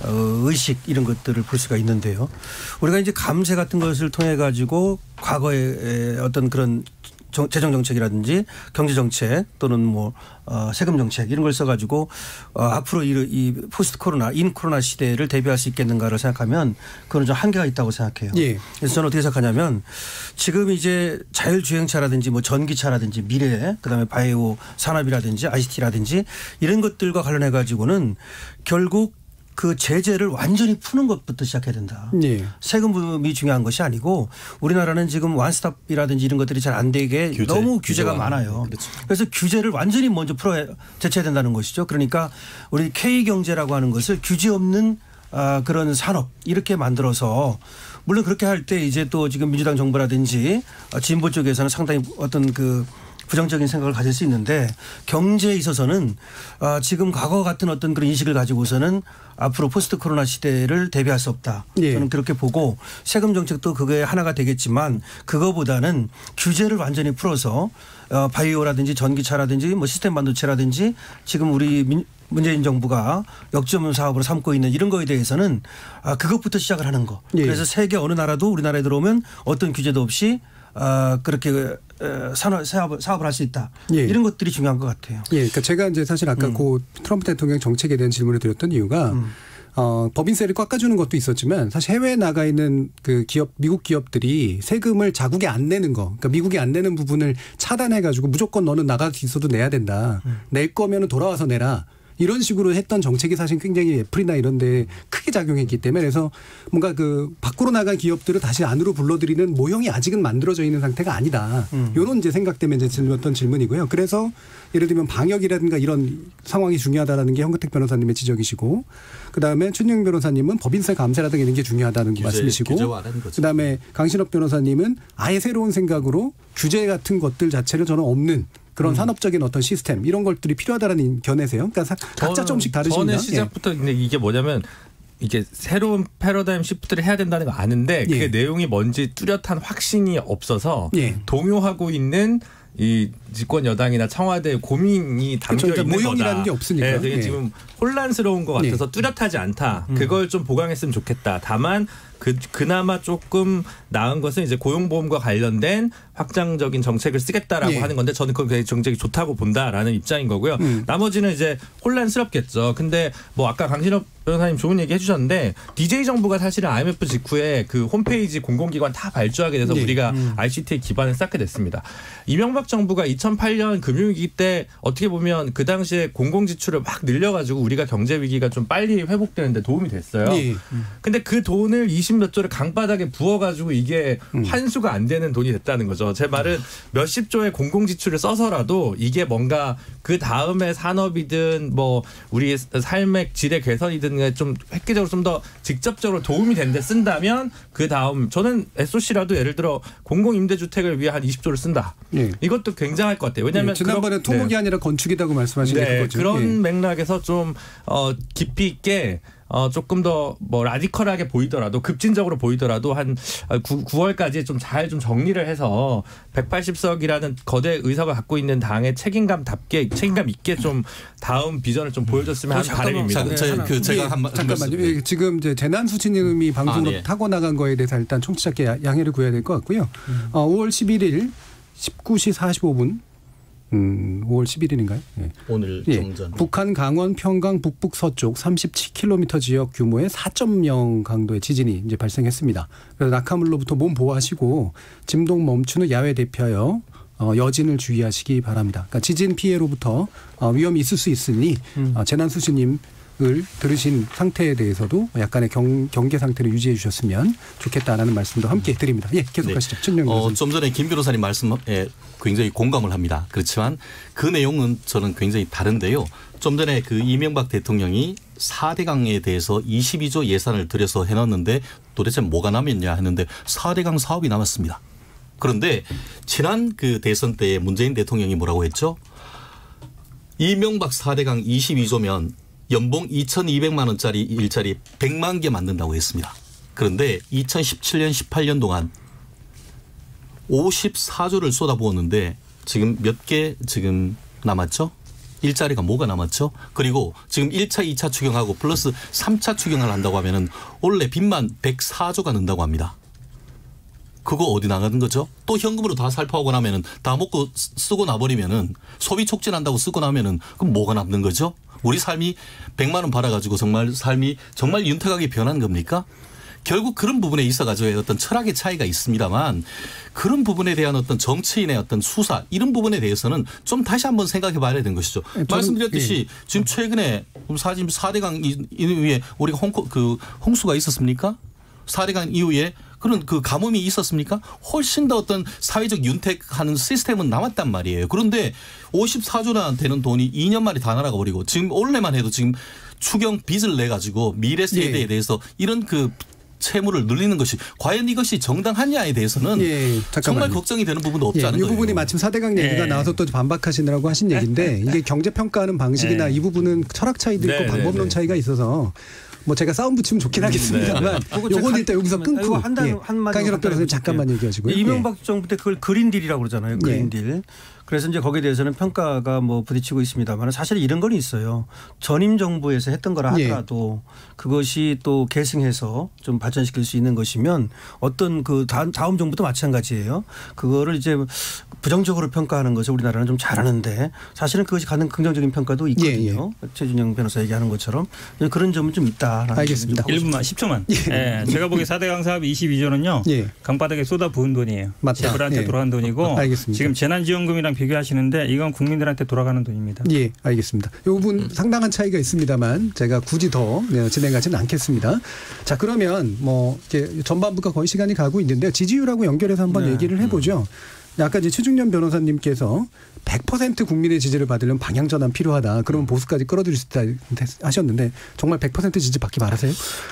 의식 이런 것들을 볼 수가 있는데요. 우리가 이제 감세 같은 것을 통해 가지고 과거에 어떤 그런 재정 정책이라든지 경제 정책 또는 뭐 세금 정책 이런 걸 써가지고 앞으로 이 포스트 코로나 인 코로나 시대를 대비할 수 있겠는가를 생각하면 그건 좀 한계가 있다고 생각해요. 예. 그래서 저는 어떻게 생각하냐면 지금 이제 자율주행차라든지 뭐 전기차라든지 미래 그다음에 바이오 산업이라든지 ICT라든지 이런 것들과 관련해 가지고는 결국 그 제재를 완전히 푸는 것부터 시작해야 된다. 예. 세금이 중요한 것이 아니고 우리나라는 지금 원스톱이라든지 이런 것들이 잘 안 되게 너무 규제가 많아요. 그렇죠. 그래서 규제를 완전히 먼저 제쳐야 된다는 것이죠. 그러니까 우리 K경제라고 하는 것을 규제 없는 그런 산업 이렇게 만들어서 물론 그렇게 할 때 이제 또 지금 민주당 정부라든지 진보 쪽에서는 상당히 어떤 그 부정적인 생각을 가질 수 있는데 경제에 있어서는 지금 과거 같은 어떤 그런 인식을 가지고서는 앞으로 포스트 코로나 시대를 대비할 수 없다. 예. 저는 그렇게 보고 세금 정책도 그게 하나가 되겠지만 그거보다는 규제를 완전히 풀어서 바이오라든지 전기차라든지 뭐 시스템 반도체라든지 지금 우리 문재인 정부가 역점 사업으로 삼고 있는 이런 거에 대해서는 그것부터 시작을 하는 거. 예. 그래서 세계 어느 나라도 우리나라에 들어오면 어떤 규제도 없이 그렇게 사업을 할 수 있다. 예. 이런 것들이 중요한 것 같아요. 예, 그러니까 제가 이제 사실 아까 그 트럼프 대통령 정책에 대한 질문을 드렸던 이유가 법인세를 깎아주는 것도 있었지만 사실 해외에 나가 있는 그 미국 기업들이 세금을 자국에 안 내는 거, 그러니까 미국이 안 내는 부분을 차단해가지고 무조건 너는 나갈 수 있어도 내야 된다. 낼 거면은 돌아와서 내라. 이런 식으로 했던 정책이 사실 굉장히 애플이나 이런 데 크게 작용했기 때문에 그래서 뭔가 그 밖으로 나간 기업들을 다시 안으로 불러들이는 모형이 아직은 만들어져 있는 상태가 아니다. 이런 이제 생각 때문에 이제 드렸던 질문이고요. 그래서 예를 들면 방역이라든가 이런 상황이 중요하다라는 게 현근택 변호사님의 지적이시고 그다음에 최진영 변호사님은 법인세 감세라든가 이런 게 중요하다는 말씀이시고 그다음에 강신업 변호사님은 아예 새로운 생각으로 규제 같은 것들 자체를 저는 없는 그런 산업적인 어떤 시스템 이런 것들이 필요하다는 견해세요. 그러니까 각자 조금씩 다르십니다. 저는 시작부터 근데 이게 뭐냐면 이게 새로운 패러다임 시프트를 해야 된다는 거 아는데 그게 내용이 뭔지 뚜렷한 확신이 없어서 동요하고 있는 이 집권 여당이나 청와대 고민이 담겨 그러니까 있는 모형이라는 거다. 게 없으니까. 되게 지금 혼란스러운 것 같아서 뚜렷하지 않다. 그걸 좀 보강했으면 좋겠다. 다만 그나마 조금 나은 것은 이제 고용보험과 관련된 확장적인 정책을 쓰겠다라고 예. 하는 건데 저는 그건 굉장히 정책이 좋다고 본다라는 입장인 거고요. 나머지는 이제 혼란스럽겠죠. 근데 뭐 아까 강신업 변호사님 좋은 얘기 해주셨는데 DJ 정부가 사실은 IMF 직후에 그 홈페이지 공공기관 다 발주하게 돼서 네. 우리가 ICT의 기반을 쌓게 됐습니다. 이명박 정부가 2008년 금융위기 때 어떻게 보면 그 당시에 공공지출을 막 늘려가지고 우리가 경제위기가 좀 빨리 회복되는데 도움이 됐어요. 네. 근데 그 돈을 20몇 조를 강바닥에 부어가지고 이게 환수가 안 되는 돈이 됐다는 거죠. 제 말은 몇십 조의 공공지출을 써서라도 이게 뭔가 그 다음에 산업이든 뭐 우리 삶의 질의 개선이든 좀 획기적으로 좀 더 직접적으로 도움이 된데 쓴다면 그 다음 저는 SOC라도 예를 들어 공공임대주택을 위해 한 20조를 쓴다. 예. 이것도 굉장할 것 같아요. 왜냐하면 지난번에 토목이 아니라 건축이라고 말씀하신 게 그거죠. 그런 맥락에서 좀 깊이 있게 조금 더 뭐 라디컬하게 보이더라도 급진적으로 보이더라도 한 9월까지 좀 잘 좀 정리를 해서 180석이라는 거대 의석을 갖고 있는 당의 책임감 있게 좀 다음 비전을 좀 보여줬으면 하는 바람입니다. 제가 잠깐만요. 예, 지금 이제 재난수치님이 방송으로 타고 나간 거에 대해서 일단 청취자께 양해를 구해야 될 것 같고요. 5월 11일 19시 45분 5월 11일인가요? 예. 오늘 좀 전. 북한 강원 평강 북북 서쪽 37km 지역 규모의 4.0 강도의 지진이 이제 발생했습니다. 그래서 낙하물로부터 몸 보호하시고 진동 멈춘 후 야외 대피하여 여진을 주의하시기 바랍니다. 그러니까 지진 피해로부터 위험이 있을 수 있으니 재난수신님을 들으신 상태에 대해서도 약간의 경계 상태를 유지해 주셨으면 좋겠다라는 말씀도 함께 드립니다. 예, 계속하시죠. 네. 좀 전에 김 변호사님 말씀에 굉장히 공감을 합니다. 그렇지만 그 내용은 저는 굉장히 다른데요. 좀 전에 그 이명박 대통령이 4대강에 대해서 22조 예산을 들여서 해놨는데 도대체 뭐가 남았냐 했는데 4대강 사업이 남았습니다. 그런데 지난 그 대선 때 문재인 대통령이 뭐라고 했죠? 이명박 4대강 22조면 연봉 2,200만 원짜리 일자리 100만 개 만든다고 했습니다. 그런데 2017년 18년 동안 54조를 쏟아부었는데 지금 몇 개 지금 남았죠? 일자리가 뭐가 남았죠? 그리고 지금 1차, 2차 추경하고 플러스 3차 추경을 한다고 하면은 원래 빚만 104조가 는다고 합니다. 그거 어디 나가는 거죠? 또 현금으로 다 살포하고 나면은 다 먹고 쓰고 나버리면은 소비 촉진한다고 쓰고 나면은 그럼 뭐가 남는 거죠? 우리 삶이 100만 원 받아가지고 삶이 정말 윤택하게 변한 겁니까? 결국 그런 부분에 있어가지고 어떤 철학의 차이가 있습니다만 그런 부분에 대한 어떤 정치인의 어떤 수사 이런 부분에 대해서는 좀 다시 한번 생각해 봐야 되는 것이죠. 말씀드렸듯이 지금 최근에 4대강 이후에 우리가 홍수가 있었습니까? 4대강 이후에 그런 그 가뭄이 있었습니까? 훨씬 더 어떤 사회적 윤택하는 시스템은 남았단 말이에요. 그런데 54조나 되는 돈이 2년 만에 다 날아가 버리고 지금 올해만 해도 지금 추경 빚을 내 가지고 미래 세대에 대해서 이런 그 채무를 늘리는 것이 과연 이것이 정당하냐에 대해서는 정말 걱정이 되는 부분도 없지 않은 이 거예요. 부분이 마침 4대강 얘기가 나와서 또 반박하시느라고 하신 얘기인데 이게 경제평가하는 방식이나 이 부분은 철학 차이도 있고 방법론 차이가 있어서 뭐 제가 싸움 붙이면 좋긴 하겠습니다만 요건 일단 여기서 끊고 강신업 변호사님 잠깐만 얘기하시고요. 이명박 정부 때 그걸 그린딜이라고 그러잖아요. 그린딜. 그래서 이제 거기에 대해서는 평가가 뭐 부딪히고 있습니다만 사실 이런 건 있어요. 전임 정부에서 했던 거라 하더라도 그것이 또 계승해서 좀 발전시킬 수 있는 것이면 어떤 그 다음 정부도 마찬가지예요. 그거를 이제 부정적으로 평가하는 것을 우리나라는 좀 잘하는데 사실은 그것이 가는 긍정적인 평가도 있거든요. 최준영 변호사 얘기하는 것처럼 그런 점은 좀 있다. 알겠습니다. 1분만 10초만. 제가 보기에 4대강 사업 22조는요. 강바닥에 쏟아 부은 돈이에요. 재벌한테 돌아간 돈이고 지금 재난지원금이랑 비교하시는데 이건 국민들한테 돌아가는 돈입니다. 예, 알겠습니다. 이 부분 상당한 차이가 있습니다만 제가 굳이 더 진행하지는 않겠습니다. 자, 그러면 뭐 이렇게 전반부가 거의 시간이 가고 있는데 지지율하고 연결해서 한번 얘기를 해보죠. 아까 이제 최중년 변호사님께서 100% 국민의 지지를 받으려면 방향 전환 필요하다. 그러면 보수까지 끌어들일 수 있다 하셨는데 정말 100% 지지 받기 바라세요?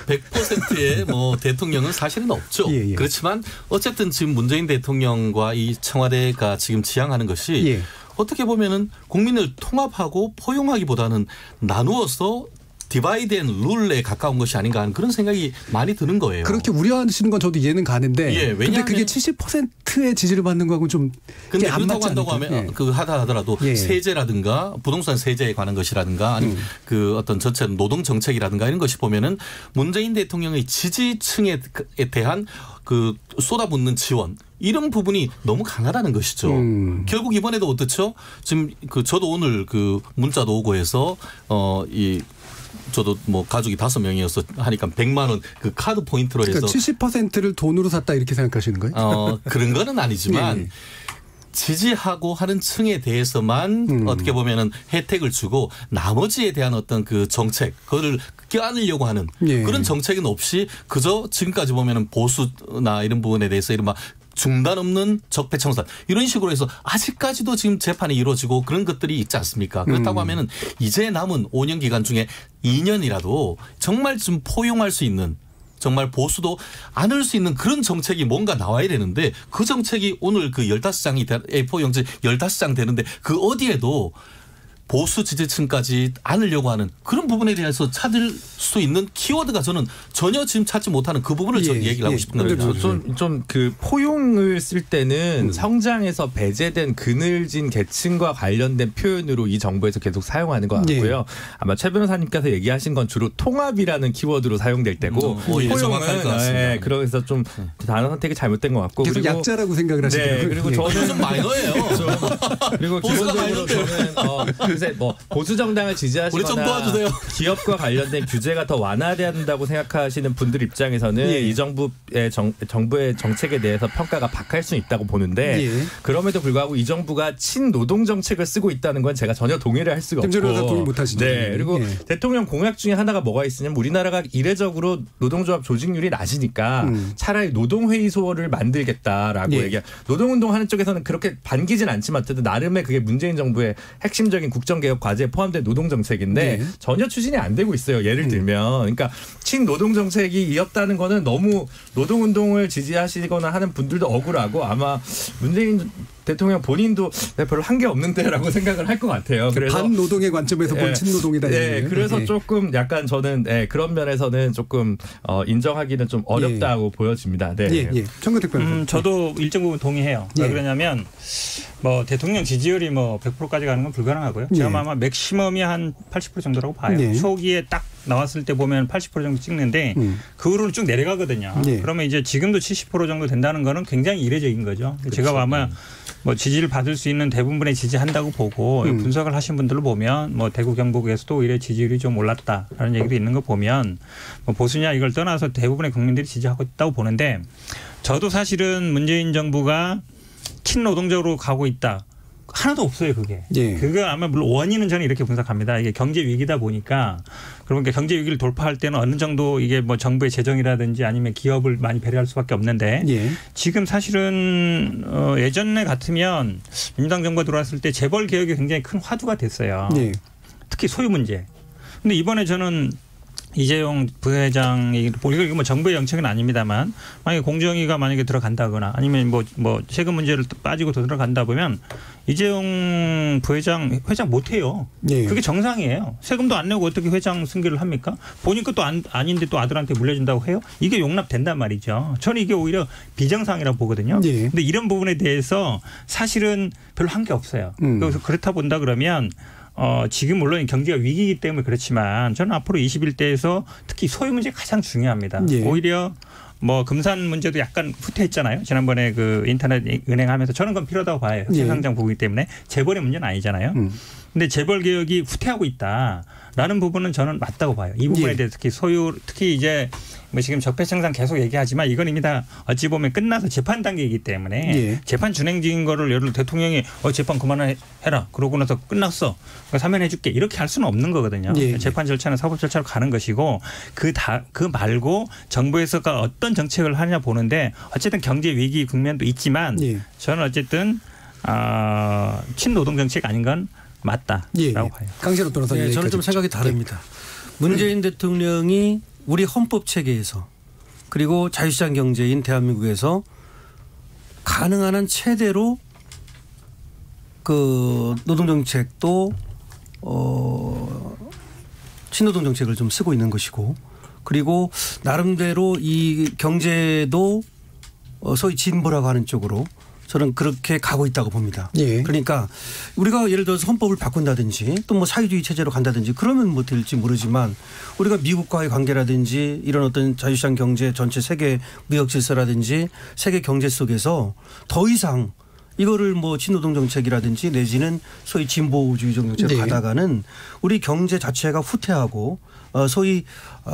100%의 뭐 대통령은 사실은 없죠. 그렇지만 어쨌든 지금 문재인 대통령과 이 청와대가 지금 지향하는 것이 어떻게 보면은 국민을 통합하고 포용하기보다는 나누어서 디바이드 앤 룰에 가까운 것이 아닌가 하는 그런 생각이 많이 드는 거예요. 그렇게 우려하시는 건 저도 이해는 가는데 왜냐하면 근데 그게 70% 마스크에 지지를 받는 거하고 좀 근데 안 그렇다고 맞지 한다고 않을까요? 하면 그 하더라도 예. 세제라든가 부동산 세제에 관한 것이라든가 아니면 그 어떤 전체 노동 정책이라든가 이런 것이 보면은 문재인 대통령의 지지층에 대한 그 쏟아붓는 지원 이런 부분이 너무 강하다는 것이죠. 결국 이번에도 어떻죠? 지금 그 저도 오늘 그 문자도 오고 해서 저도 뭐 가족이 5명이어서 하니까 100만 원 그 카드 포인트로 해서 그러니까 70%를 돈으로 샀다 이렇게 생각하시는 거예요? 그런 거는 아니지만 네. 지지하고 하는 층에 대해서만 어떻게 보면은 혜택을 주고 나머지에 대한 어떤 그 정책 그거를 껴안으려고 하는 예. 그런 정책은 없이 그저 지금까지 보면은 보수나 이런 부분에 대해서 이런 막 중단 없는 적폐청산 이런 식으로 해서 아직까지도 지금 재판이 이루어지고 그런 것들이 있지 않습니까? 그렇다고 하면은 이제 남은 5년 기간 중에 2년이라도 정말 좀 포용할 수 있는 정말 보수도 안을 수 있는 그런 정책이 뭔가 나와야 되는데 그 정책이 오늘 그 15장이 A4 용지 15장 되는데 그 어디에도 보수 지지층까지 안으려고 하는 그런 부분에 대해서 찾을 수 있는 키워드가 저는 전혀 지금 찾지 못하는 그 부분을 저는 얘기를 하고 싶은 겁니다. 좀 그 포용을 쓸 때는 성장에서 배제된 그늘진 계층과 관련된 표현으로 이 정부에서 계속 사용하는 것 같고요. 아마 최 변호사님께서 얘기하신 건 주로 통합이라는 키워드로 사용될 때고 포용은 그래서 좀 단어 선택이 잘못된 것 같고 계속 그리고 약자라고 생각을 하시더라고요. 네, 그리고 저는 좀 마이너예요. 그리고 기본적으로 저는 뭐 보수 정당을 지지하시거나 기업과 관련된 규제가 더 완화돼야 된다고 생각하시는 분들 입장에서는 이 정부의 정책에 대해서 평가가 박할 수 있다고 보는데 그럼에도 불구하고 이 정부가 친노동 정책을 쓰고 있다는 건 제가 전혀 동의를 할 수가 없고 동의 못 하시죠. 네. 그리고 대통령 공약 중에 하나가 뭐가 있으냐면 우리나라가 이례적으로 노동조합 조직률이 낮으니까 차라리 노동회의소를 만들겠다라고 얘기해. 노동운동하는 쪽에서는 그렇게 반기진 않지만 어쨌든 나름의 그게 문재인 정부의 핵심적인 국정개혁 과제에 포함된 노동정책인데 전혀 추진이 안 되고 있어요. 예를 들면. 그러니까 친노동정책이 이었다는 거는 너무 노동운동을 지지하시거나 하는 분들도 억울하고 아마 문재인 대통령 본인도 별로 한 게 없는데라고 생각을 할 것 같아요. 그래서 반노동의 관점에서 본 친노동이다. 네, 그래서 조금 약간 저는 그런 면에서는 조금 인정하기는 좀 어렵다고 보여집니다. 네. 정근택 변호사. 저도 일정 부분 동의해요. 왜 그러냐면 뭐 대통령 지지율이 뭐 100%까지 가는 건 불가능하고요. 제가 아마 맥시멈이 한 80% 정도라고 봐요. 초기에 딱 나왔을 때 보면 80% 정도 찍는데 그 후로는 쭉 내려가거든요. 그러면 이제 지금도 70% 정도 된다는 거는 굉장히 이례적인 거죠. 그렇죠. 제가 아마 뭐 지지를 받을 수 있는 대부분의 지지한다고 보고 분석을 하신 분들을 보면 뭐 대구 경북에서도 오히려 지지율이 좀 올랐다라는 얘기도 있는 거 보면 뭐 보수냐 이걸 떠나서 대부분의 국민들이 지지하고 있다고 보는데 저도 사실은 문재인 정부가 친노동적으로 가고 있다. 하나도 없어요, 그게. 그거 아마 물론 원인은 저는 이렇게 분석합니다. 이게 경제 위기다 보니까 그러니까 경제 위기를 돌파할 때는 어느 정도 이게 뭐 정부의 재정이라든지 아니면 기업을 많이 배려할 수밖에 없는데 지금 사실은 예전에 같으면 민주당 정부가 들어왔을 때 재벌 개혁이 굉장히 큰 화두가 됐어요. 특히 소유 문제. 근데 이번에 저는 이재용 부회장이 이거 뭐 정부의 정책은 아닙니다만 만약에 공정위가 만약에 들어간다거나 아니면 뭐 세금 문제를 빠지고 더 들어간다 보면 이재용 부회장 회장 못 해요. 그게 정상이에요. 세금도 안 내고 어떻게 회장 승계를 합니까? 보니까 또 아닌데 또 아들한테 물려준다고 해요? 이게 용납된단 말이죠. 저는 이게 오히려 비정상이라고 보거든요. 근데 이런 부분에 대해서 사실은 별로 한 게 없어요. 그래서 그렇다 본다 그러면 지금 물론 경제가 위기이기 때문에 그렇지만 저는 앞으로 21대에서 특히 소유 문제가 가장 중요합니다. 오히려 뭐 금산 문제도 약간 후퇴했잖아요. 지난번에 그 인터넷 은행하면서 저는 그건 필요하다고 봐요. 혁신성장 보기 때문에 재벌의 문제는 아니잖아요. 근데 재벌 개혁이 후퇴하고 있다라는 부분은 저는 맞다고 봐요. 이 부분에 대해서 특히 이제 뭐 지금 적폐청산 계속 얘기하지만 이건 이미 다 어찌 보면 끝나서 재판 단계이기 때문에 재판 진행 중인 거를 예를 들어 대통령이 재판 그만해라. 그러고 나서 끝났어. 사면해 줄게. 이렇게 할 수는 없는 거거든요. 재판 절차는 사법 절차로 가는 것이고 그 말고 정부에서가 어떤 정책을 하느냐 보는데 어쨌든 경제 위기 국면도 있지만 저는 어쨌든 친노동 정책 아닌 건 맞다라고 봐요. 강신호 변호사님. 저는 좀 생각이 다릅니다. 문재인 대통령이 우리 헌법 체계에서 그리고 자유시장 경제인 대한민국에서 가능한 한 최대로 그 노동 정책도 친노동 정책을 좀 쓰고 있는 것이고 그리고 나름대로 이 경제도 소위 진보라고 하는 쪽으로 저는 그렇게 가고 있다고 봅니다. 예. 그러니까 우리가 예를 들어서 헌법을 바꾼다든지 또 뭐 사회주의 체제로 간다든지 그러면 뭐 될지 모르지만 우리가 미국과의 관계라든지 이런 어떤 자유시장 경제 전체 세계 무역 질서라든지 세계 경제 속에서 더 이상 이거를 뭐 친노동 정책이라든지 내지는 소위 진보주의 정책으로 가다가는 우리 경제 자체가 후퇴하고 소위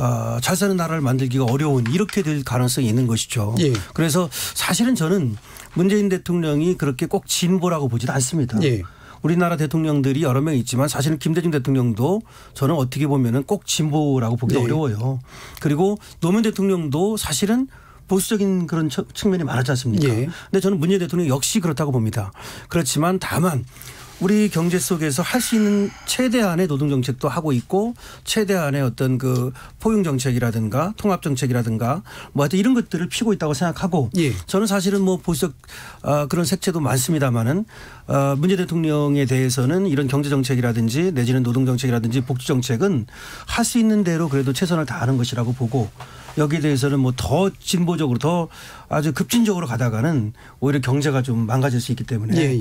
잘 사는 나라를 만들기가 어려운 이렇게 될 가능성이 있는 것이죠. 예. 그래서 사실은 저는 문재인 대통령이 그렇게 꼭 진보라고 보지도 않습니다. 예. 우리나라 대통령들이 여러 명 있지만 사실은 김대중 대통령도 저는 어떻게 보면은 꼭 진보라고 보기가 어려워요. 그리고 노무현 대통령도 사실은 보수적인 그런 측면이 많았지 않습니까? 근데 저는 문재인 대통령 역시 그렇다고 봅니다. 그렇지만 다만 우리 경제 속에서 할 수 있는 최대한의 노동 정책도 하고 있고 최대한의 어떤 그 포용 정책이라든가 통합 정책이라든가 뭐 하여튼 이런 것들을 피고 있다고 생각하고 저는 사실은 뭐 보수적 그런 색채도 많습니다만은 문재인 대통령에 대해서는 이런 경제 정책이라든지 내지는 노동 정책이라든지 복지 정책은 할 수 있는 대로 그래도 최선을 다하는 것이라고 보고 여기에 대해서는 뭐 더 진보적으로 더 아주 급진적으로 가다가는 오히려 경제가 좀 망가질 수 있기 때문에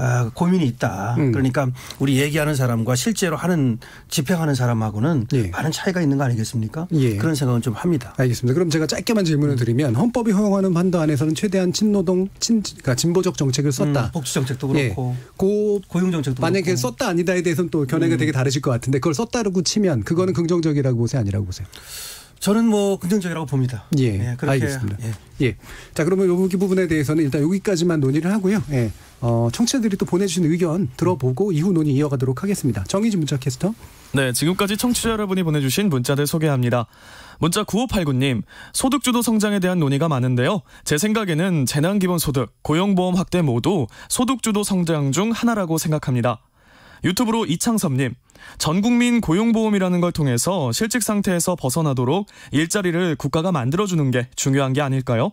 고민이 있다. 그러니까 우리 얘기하는 사람과 실제로 하는 집행하는 사람하고는 많은 차이가 있는 거 아니겠습니까? 그런 생각은 좀 합니다. 알겠습니다. 그럼 제가 짧게만 질문을 드리면 헌법이 허용하는 판도 안에서는 최대한 친노동 그러니까 진보적 정책을 썼다. 복지 정책도 그렇고 고용 정책도 만약에 그렇고. 썼다 아니다에 대해서는 또 견해가 되게 다르실 것 같은데 그걸 썼다고 치면 그거는 긍정적이라고 보세요, 아니라고 보세요? 저는 뭐 긍정적이라고 봅니다. 그렇게 알겠습니다. 자, 그러면 이 부분에 대해서는 일단 여기까지만 논의를 하고요. 청취자들이 또 보내주신 의견 들어보고 이후 논의 이어가도록 하겠습니다. 정의진 문자캐스터. 네, 지금까지 청취자 여러분이 보내주신 문자들 소개합니다. 문자 9589님, 소득주도 성장에 대한 논의가 많은데요. 제 생각에는 재난기본소득, 고용보험 확대 모두 소득주도 성장 중 하나라고 생각합니다. 유튜브로 이창섭님, 전국민 고용보험이라는 걸 통해서 실직 상태에서 벗어나도록 일자리를 국가가 만들어주는 게 중요한 게 아닐까요?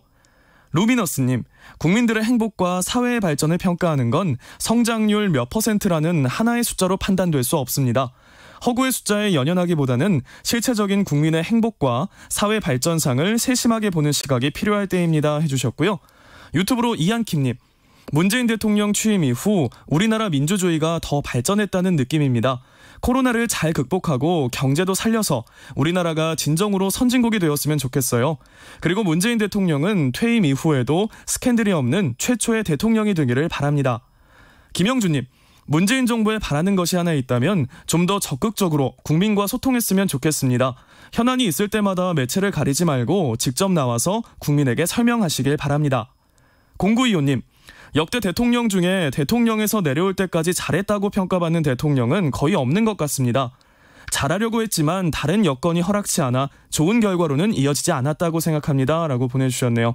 루미너스님, 국민들의 행복과 사회의 발전을 평가하는 건 성장률 몇 %라는 하나의 숫자로 판단될 수 없습니다. 허구의 숫자에 연연하기보다는 실체적인 국민의 행복과 사회 발전상을 세심하게 보는 시각이 필요할 때입니다 해주셨고요. 유튜브로 이한킴님, 문재인 대통령 취임 이후 우리나라 민주주의가 더 발전했다는 느낌입니다. 코로나를 잘 극복하고 경제도 살려서 우리나라가 진정으로 선진국이 되었으면 좋겠어요. 그리고 문재인 대통령은 퇴임 이후에도 스캔들이 없는 최초의 대통령이 되기를 바랍니다. 김영주님, 문재인 정부에 바라는 것이 하나 있다면 좀 더 적극적으로 국민과 소통했으면 좋겠습니다. 현안이 있을 때마다 매체를 가리지 말고 직접 나와서 국민에게 설명하시길 바랍니다. 0925님, 역대 대통령 중에 대통령에서 내려올 때까지 잘했다고 평가받는 대통령은 거의 없는 것 같습니다. 잘하려고 했지만 다른 여건이 허락치 않아 좋은 결과로는 이어지지 않았다고 생각합니다. 라고 보내주셨네요.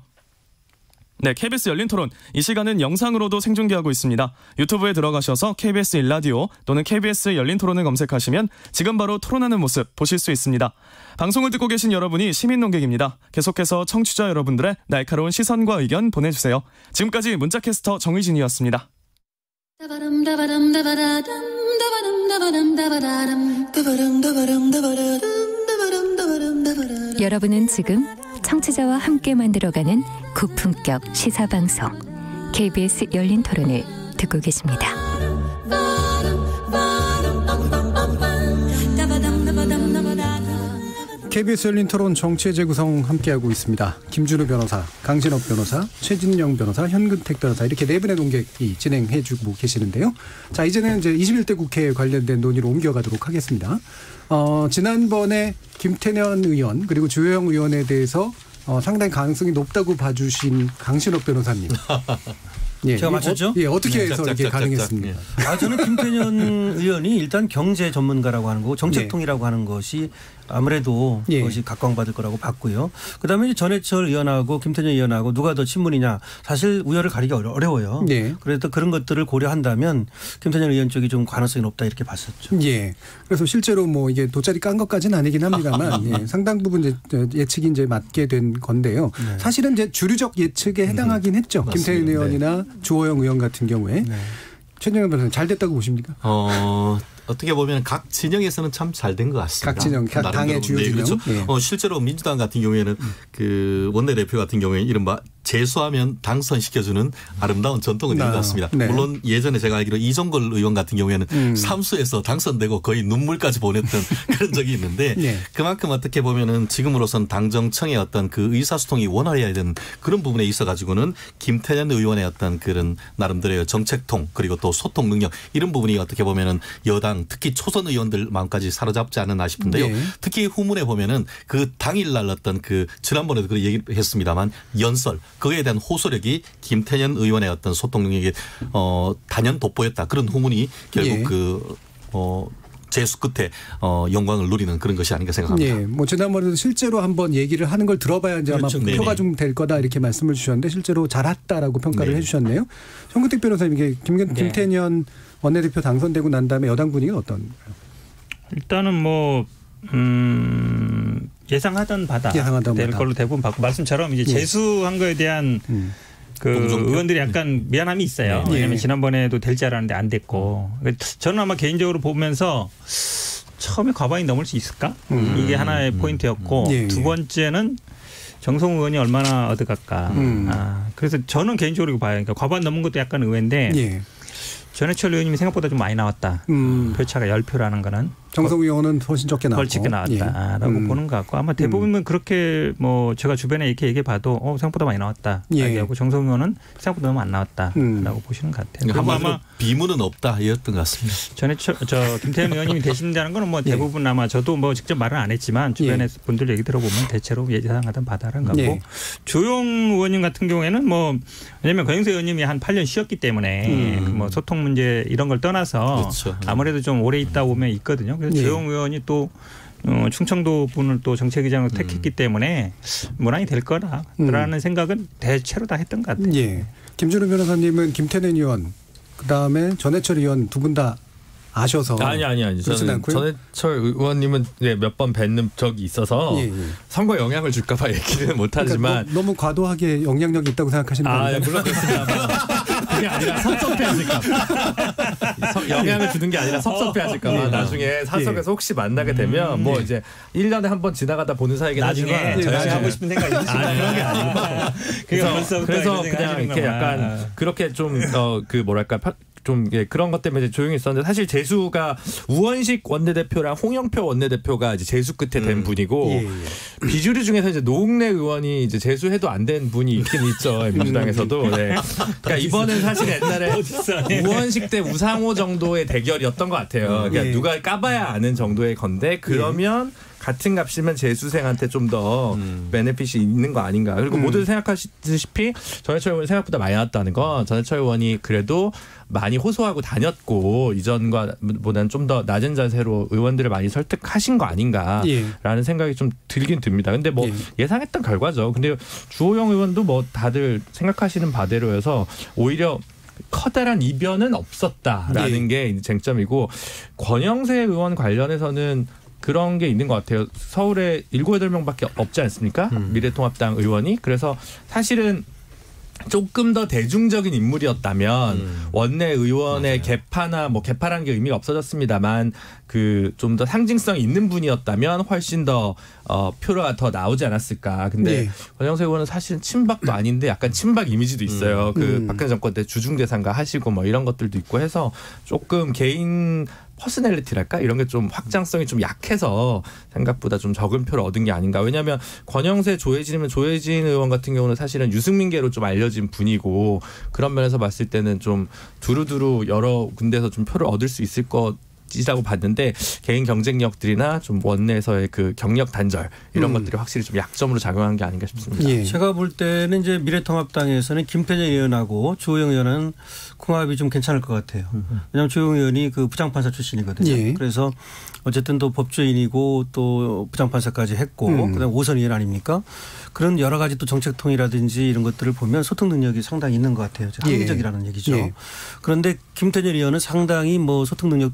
네, KBS 열린 토론. 이 시간은 영상으로도 생중계하고 있습니다. 유튜브에 들어가셔서 KBS 일라디오 또는 KBS 열린 토론을 검색하시면 지금 바로 토론하는 모습 보실 수 있습니다. 방송을 듣고 계신 여러분이 시민 논객입니다. 계속해서 청취자 여러분들의 날카로운 시선과 의견 보내주세요. 지금까지 문자캐스터 정의진이었습니다. 여러분은 지금 청취자와 함께 만들어가는 고품격 시사방송 KBS 열린 토론을 듣고 계십니다. KBS 열린 토론 정치의 재구성 함께하고 있습니다. 김준우 변호사, 강진업 변호사, 최진영 변호사, 현근택 변호사 이렇게 네 분의 논객이 진행해주고 계시는데요. 자, 이제는 이제 21대 국회에 관련된 논의로 옮겨가도록 하겠습니다. 지난번에 김태년 의원 그리고 주호영 의원에 대해서 상당히 가능성이 높다고 봐주신 강신업 변호사님. 제가 맞췄죠? 어떻게 해서 이렇게 가능했습니까? 저는 김태년 의원이 일단 경제 전문가라고 하는 거고 정책통이라고 하는 것이 아무래도 그것이 각광받을 거라고 봤고요. 그다음에 전해철 의원하고 김태년 의원하고 누가 더 친문이냐 사실 우열을 가리기 어려워요. 그래서 그런 것들을 고려한다면 김태년 의원 쪽이 좀 가능성이 높다 이렇게 봤었죠. 그래서 실제로 뭐 이게 돗자리 깐 것까지는 아니긴 합니다만 상당 부분 이제 예측이 이제 맞게 된 건데요. 사실은 이제 주류적 예측에 해당하긴 했죠. 김태년 의원이나 주호영 의원 같은 경우에. 최진영 변호사님 잘 됐다고 보십니까? 어떻게 보면 각 진영에서는 참 잘 된 것 같습니다. 각 진영, 각 당의 주요 진영. 그렇죠. 실제로 민주당 같은 경우에는 그 원내대표 같은 경우에 이른바 재수하면 당선시켜주는 아름다운 전통은 있는 것 같습니다. 네. 물론 예전에 제가 알기로 이종걸 의원 같은 경우에는 삼수에서 당선되고 거의 눈물까지 보냈던 그런 적이 있는데 네. 그만큼 어떻게 보면은 지금으로선 당정청의 어떤 그 의사소통이 원활해야 되는 그런 부분에 있어 가지고는 김태년 의원의 어떤 그런 나름대로의 정책통 그리고 또 소통 능력 이런 부분이 어떻게 보면은 여당 특히 초선 의원들 마음까지 사로잡지 않았나 싶은데요. 네. 특히 후문에 보면은 그 당일날 어떤 그 지난번에도 그 얘기를 했습니다만 연설 그에 대한 호소력이 김태년 의원의 어떤 소통 능력이 단연 돋보였다. 그런 후문이 결국 예. 재수 끝에 영광을 누리는 그런 것이 아닌가 생각합니다. 예, 뭐 지난번에도 실제로 한번 얘기를 하는 걸 들어봐야 이제 아마 그렇죠. 표가 네네. 좀 될 거다 이렇게 말씀을 주셨는데 실제로 잘했다라고 평가를 네. 해주셨네요. 정근택 변호사님 이게 김태년 원내대표 당선되고 난 다음에 여당 분위기는 어떤가요? 일단은 뭐 예상하던 바다 될 걸로 대부분 받고 말씀처럼 이제 재수한 거에 대한 그 의원들이 약간 미안함이 있어요. 네. 왜냐하면 지난번에도 될 줄 알았는데 안 됐고 저는 아마 개인적으로 보면서 처음에 과반이 넘을 수 있을까? 이게 하나의 포인트였고 예. 두 번째는 정성호 의원이 얼마나 얻어갈까. 그래서 저는 개인적으로 봐요. 그러니까 과반 넘은 것도 약간 의외인데 예. 전해철 의원님이 생각보다 좀 많이 나왔다. 표차가 10표라는 거는. 정성호 의원은 훨씬 적게 나왔고. 적게 나왔다라고 보는 것 같고 아마 대부분은 그렇게 뭐 제가 주변에 이렇게 얘기해봐도 생각보다 많이 나왔다. 예. 하고 정성호 의원은 생각보다 너무 안 나왔다라고 보시는 것 같아요. 아마 비문은 없다 이었던 것 같습니다. 전해철 김태현 의원님이 되신다는 건 뭐 대부분 아마 저도 뭐 직접 말은 안 했지만 주변에 분들 얘기 들어보면 대체로 예상하던 바다라는 거고 예. 조용 의원님 같은 경우에는 뭐 왜냐하면 권영세 의원님이 한 8년 쉬었기 때문에 뭐 소통 문제 이런 걸 떠나서 그렇죠. 아무래도 좀 오래 있다 오면 있거든요. 그래서 조용 의원이 또 충청도 분을 또 정책위장으로 택했기 때문에 무난히 될 거라는 생각은 대체로 다 했던 것 같아요. 예. 김준우 변호사님은 김태년 의원 그다음에 전해철 의원 두 분 다 아셔서 아니. 그렇진 저는 않고요? 전해철 의원님은 몇 번 뵙는 적이 있어서 예. 선거 영향을 줄까봐 얘기는 못하지만 그러니까 너무 과도하게 영향력이 있다고 생각하시는 거예요? 물론 그렇습니다. 그게 아니라 섭섭해하실까 영향을 주는 게 아니라 섭섭해하실까 봐 나중에 사석에서 혹시 만나게 되면 뭐 이제 1년에 한 번 지나가다 보는 사이긴 하지만 나중에 하고 싶은 생각이 있으시면 그런 게 아니고 그래서 그냥 이렇게 약간 그렇게 좀 그 뭐랄까 좀 그런 것 때문에 조용히 있었는데 사실 재수가 우원식 원내대표랑 홍영표 원내대표가 이제 재수 끝에 된 분이고 비주류 중에서 이제 노웅래 의원이 이제 재수해도 안 된 분이 있긴 있죠 민주당에서도. 네. 그러니까 이번은 사실 옛날에 우원식 대 우상호 정도의 대결이었던 것 같아요. 그러니까 누가 까봐야 아는 정도의 건데 그러면. 같은 값이면 재수생한테 좀 더 베네핏이 있는 거 아닌가. 그리고 모두 생각하시다시피 전해철 의원이 생각보다 많이 나왔다는 건 전해철 의원이 그래도 많이 호소하고 다녔고 이전과 보다는 좀 더 낮은 자세로 의원들을 많이 설득하신 거 아닌가라는 생각이 좀 들긴 듭니다. 근데 뭐 예상했던 결과죠. 근데 주호영 의원도 뭐 다들 생각하시는 바대로여서 오히려 커다란 이변은 없었다라는 게 쟁점이고 권영세 의원 관련해서는 그런 게 있는 것 같아요. 서울에 7, 8명밖에 없지 않습니까? 미래통합당 의원이. 그래서 사실은 조금 더 대중적인 인물이었다면 원내 의원의 개파나 뭐 개파라는 게 의미가 없어졌습니다만 그 좀 더 상징성 있는 분이었다면 훨씬 더 표가 더 나오지 않았을까. 근데 권영세 의원은 사실은 친박도 아닌데 약간 친박 이미지도 있어요. 그 박근혜 정권 때 주중대상가 하시고 뭐 이런 것들도 있고 해서 조금 개인 퍼스널리티랄까 이런 게 좀 확장성이 좀 약해서 생각보다 좀 적은 표를 얻은 게 아닌가. 왜냐하면 권영세 조혜진이면 조혜진 의원 같은 경우는 사실은 유승민계로 좀 알려진 분이고 그런 면에서 봤을 때는 좀 두루두루 여러 군데에서 좀 표를 얻을 수 있을 것이라고 봤는데 개인 경쟁력들이나 좀 원내에서의 그 경력 단절 이런 것들이 확실히 좀 약점으로 작용한 게 아닌가 싶습니다. 제가 볼 때는 이제 미래통합당에서는 김태년 의원하고 주호영 의원은 궁합이 좀 괜찮을 것 같아요. 왜냐하면 주호영 의원이 그 부장판사 출신이거든요. 그래서 어쨌든 또 법조인이고 또 부장판사까지 했고 그다음 5선 의원 아닙니까? 그런 여러 가지 또 정책통이라든지 이런 것들을 보면 소통 능력이 상당히 있는 것 같아요. 합리적이라는 얘기죠. 그런데 김태년 의원은 상당히 뭐 소통 능력도 있지만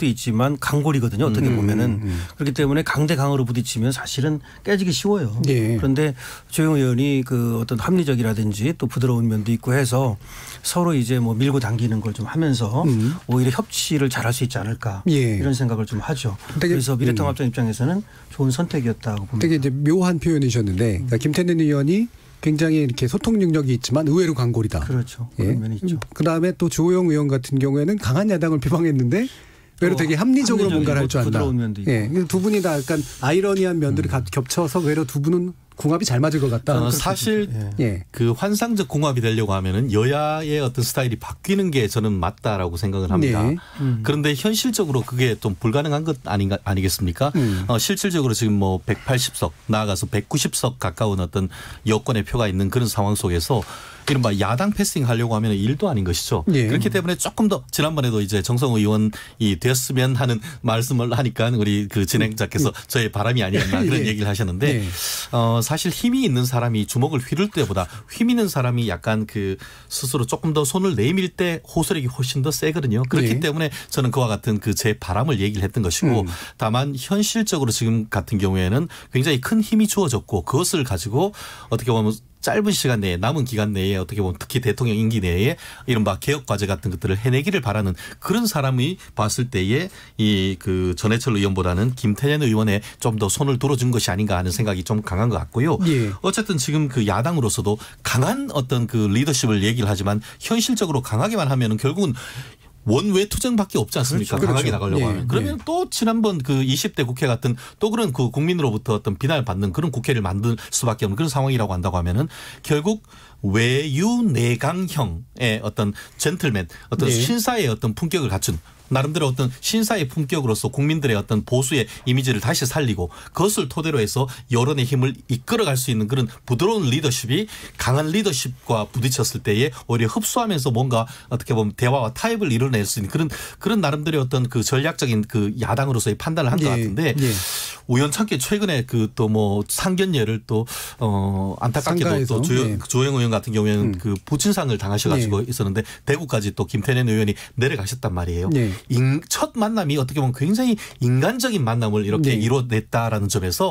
있지만 강골이거든요. 어떻게 보면은. 그렇기 때문에 강대 강으로 부딪히면 사실은 깨지기 쉬워요. 예. 그런데 조영 의원이 그 어떤 합리적이라든지 또 부드러운 면도 있고 해서 서로 이제 뭐 밀고 당기는 걸 좀 하면서 오히려 협치를 잘할 수 있지 않을까 예. 이런 생각을 좀 하죠. 되게, 그래서 미래통합당 입장에서는 좋은 선택이었다고 봅니다. 되게 이제 묘한 표현이셨는데 그러니까 김태년 의원이 굉장히 이렇게 소통 능력이 있지만 의외로 강골이다. 그렇죠. 그런 면이 있죠. 그다음에 또 주호영 의원 같은 경우에는 강한 야당을 비방했는데 외로 되게 합리적으로 뭔가를 할 줄 안다. 부드러운 면도 있고. 예, 두 분이 다 약간 아이러니한 면들이 겹쳐서 외로 두 분은 궁합이 잘 맞을 것 같다. 사실 예. 그 환상적 궁합이 되려고 하면은 여야의 어떤 스타일이 바뀌는 게 저는 맞다라고 생각을 합니다. 네. 그런데 현실적으로 그게 좀 불가능한 것 아니겠습니까? 실질적으로 지금 뭐 180석 나아가서 190석 가까운 어떤 여권의 표가 있는 그런 상황 속에서 이른바 야당 패싱 하려고 하면 일도 아닌 것이죠. 예. 그렇기 때문에 조금 더 지난번에도 이제 정성호 의원이 됐으면 하는 말씀을 하니까 우리 그 진행자께서 저의 바람이 아니었나 그런 예. 얘기를 하셨는데 예. 사실 힘이 있는 사람이 주먹을 휘둘 때보다 힘 있는 사람이 약간 그 스스로 조금 더 손을 내밀 때 호소력이 훨씬 더 세거든요. 그렇기 예. 때문에 저는 그와 같은 그 제 바람을 얘기를 했던 것이고 다만 현실적으로 지금 같은 경우에는 굉장히 큰 힘이 주어졌고 그것을 가지고 어떻게 보면 짧은 시간 내에 남은 기간 내에 어떻게 보면 특히 대통령 임기 내에 이른바 개혁 과제 같은 것들을 해내기를 바라는 그런 사람이 봤을 때에 이 그 전해철 의원보다는 김태년 의원에 좀 더 손을 들어준 것이 아닌가 하는 생각이 좀 강한 것 같고요. 예. 어쨌든 지금 그 야당으로서도 강한 어떤 그 리더십을 얘기를 하지만 현실적으로 강하게만 하면은 결국은 원외 투쟁밖에 없지 않습니까? 그렇죠. 강하게 나가려고 예. 하면. 그러면 또 지난번 그 20대 국회 같은 또 그런 그 국민으로부터 어떤 비난을 받는 그런 국회를 만들 수밖에 없는 그런 상황이라고 한다고 하면은 결국 외유내강형의 어떤 젠틀맨 어떤 네. 신사의 어떤 품격을 갖춘 나름대로 어떤 신사의 품격으로서 국민들의 어떤 보수의 이미지를 다시 살리고 그것을 토대로 해서 여론의 힘을 이끌어갈 수 있는 그런 부드러운 리더십이 강한 리더십과 부딪혔을 때에 오히려 흡수하면서 뭔가 어떻게 보면 대화와 타협을 이뤄낼 수 있는 그런 나름대로의 어떤 그 전략적인 그 야당으로서의 판단을 한 것 같은데 우연찮게 최근에 그 또 뭐 상견례를 또 안타깝게도 또 조영 의원 같은 경우에는 그 부친상을 당하셔가지고 있었는데 대구까지 또 김태년 의원이 내려가셨단 말이에요. 첫 만남이 어떻게 보면 굉장히 인간적인 만남을 이렇게 이뤄냈다라는 점에서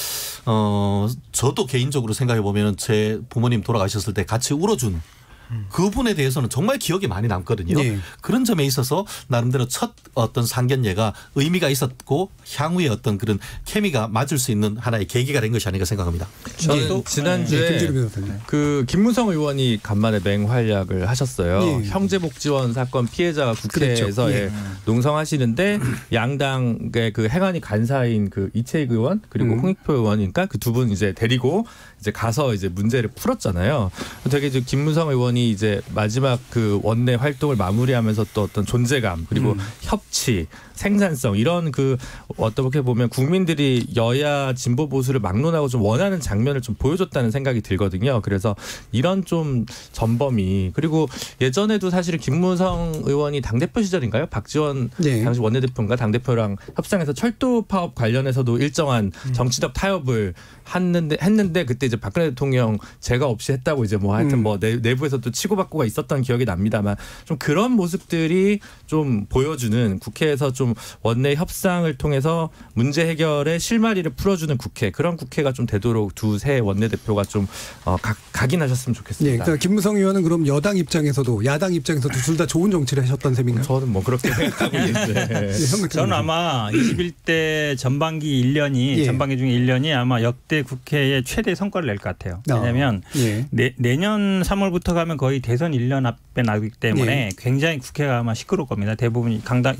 저도 개인적으로 생각해 보면 제 부모님 돌아가셨을 때 같이 울어준 그분에 대해서는 정말 기억이 많이 남거든요. 그런 점에 있어서 나름대로 첫 어떤 상견례가 의미가 있었고 향후에 어떤 그런 케미가 맞을 수 있는 하나의 계기가 된 것이 아닌가 생각합니다. 저도 지난주에 그 김무성 의원이 간만에 맹활약을 하셨어요. 형제복지원 사건 피해자가 국회에서 농성하시는데 양당의 그 행안위 간사인 그 이채익 의원 그리고 홍익표 의원이니까 그 두 분 이제 데리고 이제 가서 이제 문제를 풀었잖아요. 되게 이제 김무성 의원이 이제 마지막 그 원내 활동을 마무리하면서 또 어떤 존재감 그리고 협치, 생산성 이런 그 어떻게 보면 국민들이 여야 진보 보수를 막론하고 좀 원하는 장면을 좀 보여줬다는 생각이 들거든요. 그래서 이런 좀 전범이 그리고 예전에도 사실 김무성 의원이 당대표 시절인가요? 박지원 당시 원내대표인가 당대표랑 협상해서 철도 파업 관련해서도 일정한 정치적 타협을 했는데 그때 이제 박근혜 대통령 제가 없이 했다고 이제 뭐 하여튼 뭐 내부에서 또 치고받고가 있었던 기억이 납니다만 좀 그런 모습들이 좀 보여주는 국회에서 좀 원내 협상을 통해서 문제 해결의 실마리를 풀어주는 국회 그런 국회가 좀 되도록 두세 원내대표가 좀 각인하셨으면 좋겠습니다. 그러니까 김무성 의원은 그럼 여당 입장에서도 야당 입장에서도 둘 다 좋은 정치를 하셨던 셈인가요? 저는 뭐 그렇게 생각하고 있는데 저는 아마 21대 전반기 1년이 전반기 중에 1년이 아마 역대 국회의 최대 성과를 낼 것 같아요. 왜냐하면 내년 3월부터 가면 거의 대선 1년 앞에 나기 때문에 굉장히 국회가 아마 시끄러울 겁니다. 대부분이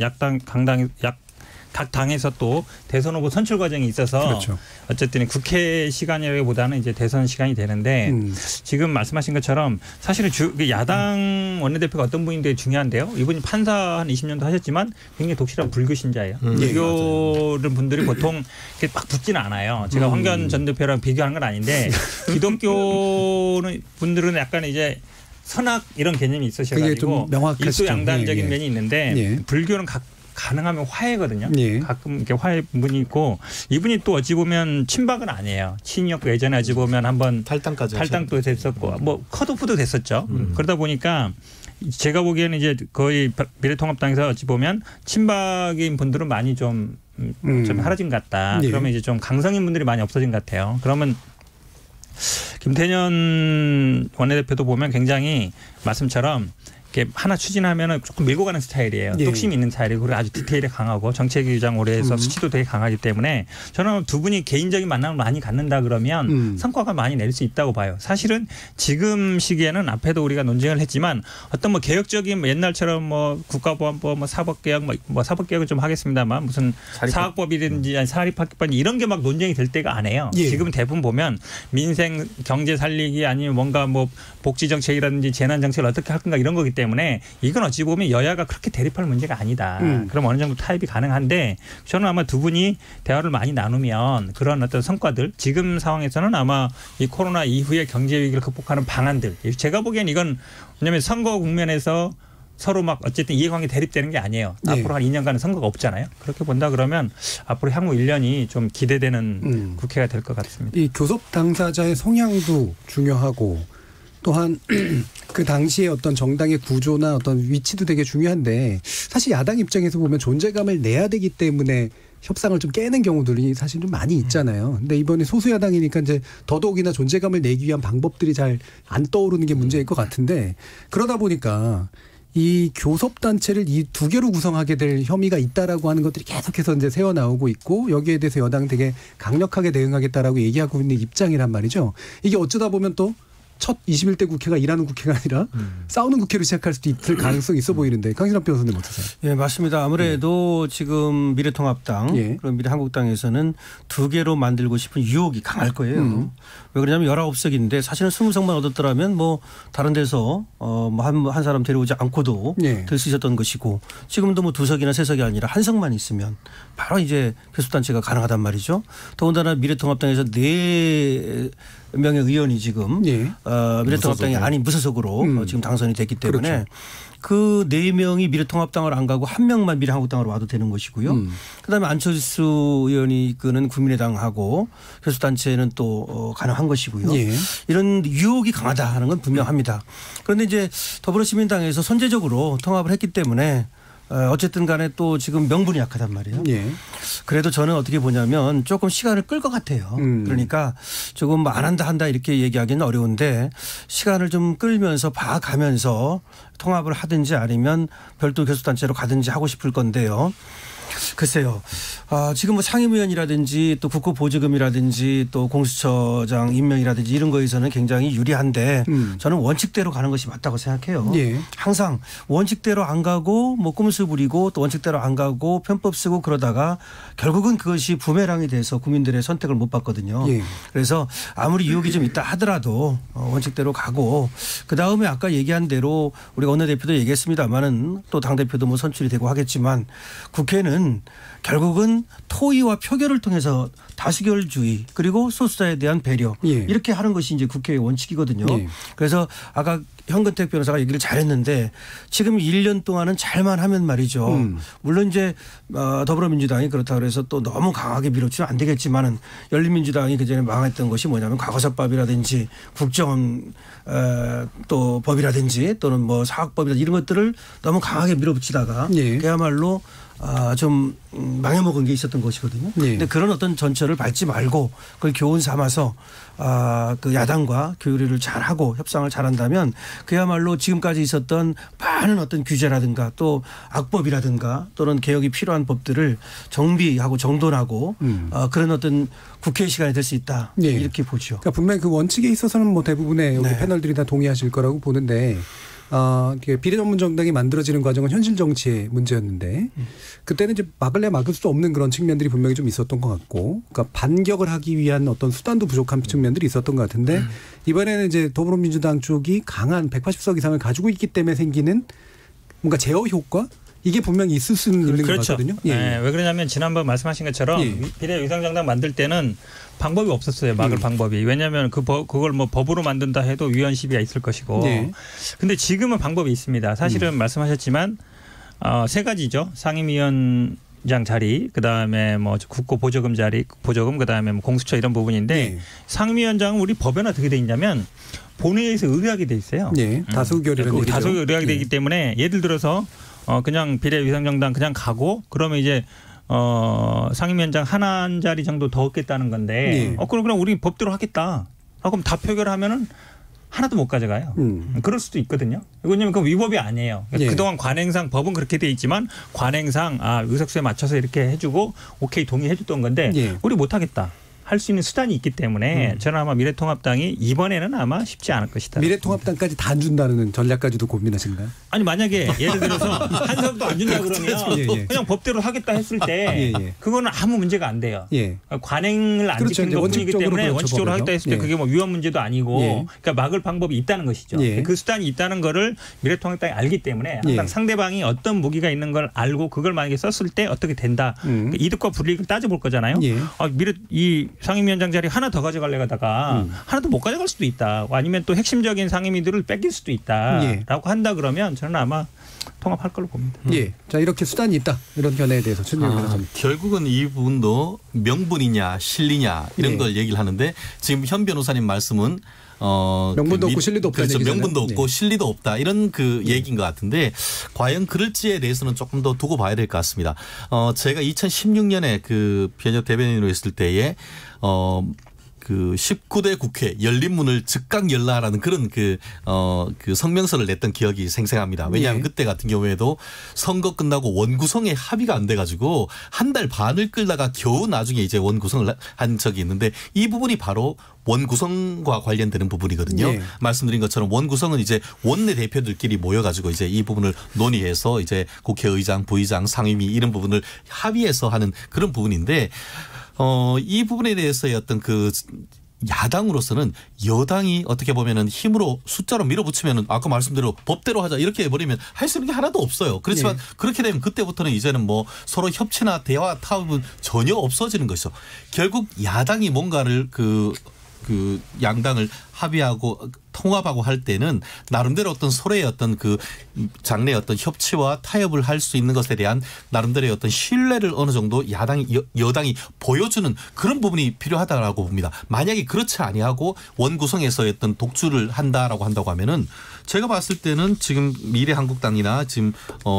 각 당에서 또 대선 후보 선출 과정이 있어서 어쨌든 국회 시간이라기보다는 이제 대선 시간이 되는데 지금 말씀하신 것처럼 사실은 야당 원내대표가 어떤 분인지 되게 중요한데요. 이분이 판사 한 20년도 하셨지만 굉장히 독실한 불교 신자예요. 불교는 분들이 보통 이렇게 막 붙지는 않아요. 제가 황교안 전 대표랑 비교하는 건 아닌데 기독교 분들은 약간 이제 선악 이런 개념이 있으셔가지고 일소양단적인 면이 있는데 불교는 가능하면 화해거든요. 가끔 이렇게 화해 부분이 있고 이분이 또 어찌 보면 친박은 아니에요. 친이었고 예전에 어찌 보면 한번 탈당도 됐었고 뭐 컷오프도 됐었죠. 그러다 보니까 제가 보기에는 이제 거의 미래통합당에서 어찌 보면 친박인 분들은 많이 좀 사라진 것 같다. 예. 그러면 이제 좀 강성인 분들이 많이 없어진 것 같아요. 그러면 김태년 원내대표도 보면 굉장히 말씀처럼 이렇게 하나 추진하면은 조금 밀고 가는 스타일이에요. 예. 뚝심이 있는 스타일이고 그리고 아주 디테일에 강하고 정책 위주장 오래 해서 수치도 되게 강하기 때문에 저는 두 분이 개인적인 만남을 많이 갖는다 그러면 성과가 많이 낼 수 있다고 봐요. 사실은 지금 시기에는 앞에도 우리가 논쟁을 했지만 어떤 뭐 개혁적인 뭐 옛날처럼 뭐 국가보안법 뭐 사법개혁 뭐 사법개혁을 좀 하겠습니다만 무슨 사학법이든지 아니 사립학교법 이런 게 막 논쟁이 될 때가 아니에요. 예. 지금 대부분 보면 민생 경제 살리기 아니면 뭔가 뭐 복지 정책이라든지 재난 정책을 어떻게 할 건가 이런 거기 때문에 이건 어찌 보면 여야가 그렇게 대립할 문제가 아니다. 그럼 어느 정도 타협이 가능한데 저는 아마 두 분이 대화를 많이 나누면 그런 어떤 성과들 지금 상황에서는 아마 이 코로나 이후의 경제 위기를 극복하는 방안들 제가 보기엔 이건 왜냐하면 선거 국면에서 서로 막 어쨌든 이해관계 대립되는 게 아니에요. 네. 앞으로 한 2년간은 선거가 없잖아요. 그렇게 본다 그러면 앞으로 향후 1년이 좀 기대되는 국회가 될 것 같습니다. 이 교섭 당사자의 성향도 중요하고 또한 그 당시에 어떤 정당의 구조나 어떤 위치도 되게 중요한데 사실 야당 입장에서 보면 존재감을 내야 되기 때문에 협상을 좀 깨는 경우들이 사실 좀 많이 있잖아요. 근데 이번에 소수야당이니까 이제 더더욱이나 존재감을 내기 위한 방법들이 잘 안 떠오르는 게 문제일 것 같은데 그러다 보니까 이 교섭단체를 이 두 개로 구성하게 될 혐의가 있다라고 하는 것들이 계속해서 이제 새어 나오고 있고 여기에 대해서 여당은 되게 강력하게 대응하겠다라고 얘기하고 있는 입장이란 말이죠. 이게 어쩌다 보면 또 첫 21대 국회가 일하는 국회가 아니라 싸우는 국회로 시작할 수도 있을 가능성이 있어 보이는데 강신학 변호사님 어떠세요? 예, 맞습니다. 아무래도 지금 미래통합당, 예. 그리고 미래한국당에서는 두 개로 만들고 싶은 유혹이 강할 거예요. 왜 그러냐면 19석인데 사실은 20석만 얻었더라면 뭐 다른 데서 한 사람 데려오지 않고도 예. 될 수 있었던 것이고 지금도 뭐 2석이나 3석이 아니라 1석만 있으면 바로 이제 교섭단체가 가능하단 말이죠. 더군다나 미래통합당에서 4명의 의원이 지금 예. 미래통합당이 아닌 무소속으로 지금 당선이 됐기 때문에 그렇죠. 그 4명이 미래통합당을 안 가고 1명만 미래한국당으로 와도 되는 것이고요. 그다음에 안철수 의원이 이끄는 국민의당하고 교섭단체는 또 가능한 것이고요. 예. 이런 유혹이 강하다는 건 분명합니다. 그런데 이제 더불어시민당에서 선제적으로 통합을 했기 때문에 어쨌든 간에 또 지금 명분이 약하단 말이에요. 예. 그래도 저는 어떻게 보냐면 조금 시간을 끌 것 같아요. 그러니까 조금 안 한다 이렇게 얘기하기는 어려운데 시간을 좀 끌면서 봐가면서 통합을 하든지 아니면 별도 교섭단체로 가든지 하고 싶을 건데요. 글쎄요. 지금 뭐 상임위원이라든지 또 국고보조금이라든지 또 공수처장 임명이라든지 이런 거에서는 굉장히 유리한데 저는 원칙대로 가는 것이 맞다고 생각해요. 예. 항상 원칙대로 안 가고 뭐 꼼수 부리고 또 원칙대로 안 가고 편법 쓰고 그러다가 결국은 그것이 부메랑이 돼서 국민들의 선택을 못 받거든요. 예. 그래서 아무리 유혹이 좀 있다 하더라도 원칙대로 가고 그다음에 아까 얘기한 대로 우리가 원내대표도 얘기했습니다마는 또 당대표도 뭐 선출이 되고 하겠지만 국회는 결국은 토의와 표결을 통해서 다수결주의 그리고 소수자에 대한 배려 예. 이렇게 하는 것이 이제 국회의 원칙이거든요. 예. 그래서 아까 현근택 변호사가 얘기를 잘했는데 지금 1년 동안은 잘만 하면 말이죠. 물론 이제 더불어민주당이 그렇다 그래서 또 너무 강하게 밀어주면 안 되겠지만은 열린민주당이 그전에 망했던 것이 뭐냐면 과거사법이라든지 국정원 또 법이라든지 또는 뭐 사학법이라든지 이런 것들을 너무 강하게 밀어붙이다가 예. 그야말로 좀 망해먹은 게 있었던 것이거든요. 그런데 그런 어떤 전철을 밟지 말고 그걸 교훈 삼아서 그 야당과 교류를 잘하고 협상을 잘한다면 그야말로 지금까지 있었던 많은 어떤 규제라든가 또 악법이라든가 또는 개혁이 필요한 법들을 정비하고 정돈하고 그런 어떤 국회 시간이 될 수 있다. 예. 이렇게 보죠. 그러니까 분명히 그 원칙에 있어서는 뭐 대부분의 여기 네. 패널들이 다 동의하실 거라고 보는데 비례전문 정당이 만들어지는 과정은 현실 정치의 문제였는데 그때는 이제 막을 수 없는 그런 측면들이 분명히 좀 있었던 것 같고 그러니까 반격을 하기 위한 어떤 수단도 부족한 측면들이 있었던 것 같은데 이번에는 이제 더불어민주당 쪽이 강한 180석 이상을 가지고 있기 때문에 생기는 뭔가 제어 효과 이게 분명히 있을 수는 있는 그렇죠. 것 같거든요. 예. 네, 왜 그러냐면 지난번 말씀하신 것처럼 비례위성정당 만들 때는 방법이 없었어요. 막을 방법이. 왜냐하면 그걸 뭐 법으로 만든다 해도 위헌 시비가 있을 것이고. 근데 지금은 방법이 있습니다. 사실은 말씀하셨지만 3가지죠. 상임위원 상임위원장 자리, 그다음에 뭐 국고 보조금 자리, 보조금 그다음에 뭐 공수처 이런 부분인데 네. 상임위원장은 우리 법에는 어떻게 돼 있냐면 본회의에서 의뢰하게 돼 있어요. 네. 다수 의결이라는 얘기죠. 다수 의뢰하게 네. 되기 때문에 예를 들어서 그냥 비례위성정당 그냥 가고 그러면 이제 상임위원장 한 자리 정도 더 얻겠다는 건데 네. 그럼 우리 법대로 하겠다. 그럼 다 표결하면은 하나도 못 가져가요. 그럴 수도 있거든요. 왜냐하면 그건 위법이 아니에요. 예. 그동안 관행상 법은 그렇게 돼 있지만 관행상 의석수에 맞춰서 이렇게 해주고 오케이 동의해줬던 건데 예. 우리 못하겠다. 할 수 있는 수단이 있기 때문에 저는 아마 미래통합당이 이번에는 아마 쉽지 않을 것이다. 미래통합당까지 다 안 준다는 전략까지도 고민하신가요? 아니 만약에 예를 들어서 한 석도 안 준다 그러면 예, 예. 그냥 법대로 하겠다 했을 때 예, 예. 그거는 아무 문제가 안 돼요. 예. 관행을 안 그렇죠. 지키는 이제 것뿐이기 원칙적으로 때문에 그렇죠, 원칙적으로 법에서. 하겠다 했을 때 예. 그게 뭐 위헌 문제도 아니고 예. 그러니까 막을 방법이 있다는 것이죠. 예. 그 수단이 있다는 거를 미래통합당이 알기 때문에 항상 예. 상대방이 어떤 무기가 있는 걸 알고 그걸 만약에 썼을 때 어떻게 된다. 그러니까 이득과 불이익을 따져볼 거잖아요. 예. 이 상임위원장 자리 하나 더 가져가려고 하다가 하나도 못 가져갈 수도 있다. 아니면 또 핵심적인 상임위들을 뺏길 수도 있다라고 한다 그러면 저는 아마 통합할 걸로 봅니다. 예. 자, 이렇게 수단이 있다. 이런 견해에 대해서 최진영 변호사님. 결국은 이 부분도 명분이냐 실리냐 이런 예. 걸 얘기를 하는데 지금 현 변호사님 말씀은 명분도 없고 실리도 없다는 그렇죠. 얘기잖아요. 명분도 없고 네. 실리도 없다 이런 그 얘기인 것 같은데 과연 그럴지에 대해서는 조금 더 두고 봐야 될 것 같습니다. 제가 2016년에 그 변협 대변인으로 있을 때에 그 19대 국회 열린 문을 즉각 열라라는 그런 그 성명서를 냈던 기억이 생생합니다. 왜냐하면 네. 그때 같은 경우에도 선거 끝나고 원구성에 합의가 안 돼가지고 한 달 반을 끌다가 겨우 나중에 이제 원구성을 한 적이 있는데 이 부분이 바로 원구성과 관련되는 부분이거든요. 네. 말씀드린 것처럼 원구성은 이제 원내 대표들끼리 모여가지고 이제 이 부분을 논의해서 이제 국회의장, 부의장, 상임위 이런 부분을 합의해서 하는 그런 부분인데 이 부분에 대해서의 어떤 그 야당으로서는 여당이 어떻게 보면은 힘으로 숫자로 밀어붙이면은 아까 말씀대로 법대로 하자 이렇게 해버리면 할 수 있는 게 하나도 없어요. 그렇지만 그렇게 되면 그때부터는 이제는 뭐 서로 협치나 대화 타협은 전혀 없어지는 것이죠. 결국 야당이 뭔가를 그 양당을 합의하고 통합하고 할 때는 나름대로 어떤 서로의 어떤 그 장래 어떤 협치와 타협을 할 수 있는 것에 대한 나름대로의 어떤 신뢰를 어느 정도 여당이 보여주는 그런 부분이 필요하다라고 봅니다. 만약에 그렇지 아니하고 원구성에서의 어떤 독주를 한다라고 한다고 하면은 제가 봤을 때는 지금 미래한국당이나 지금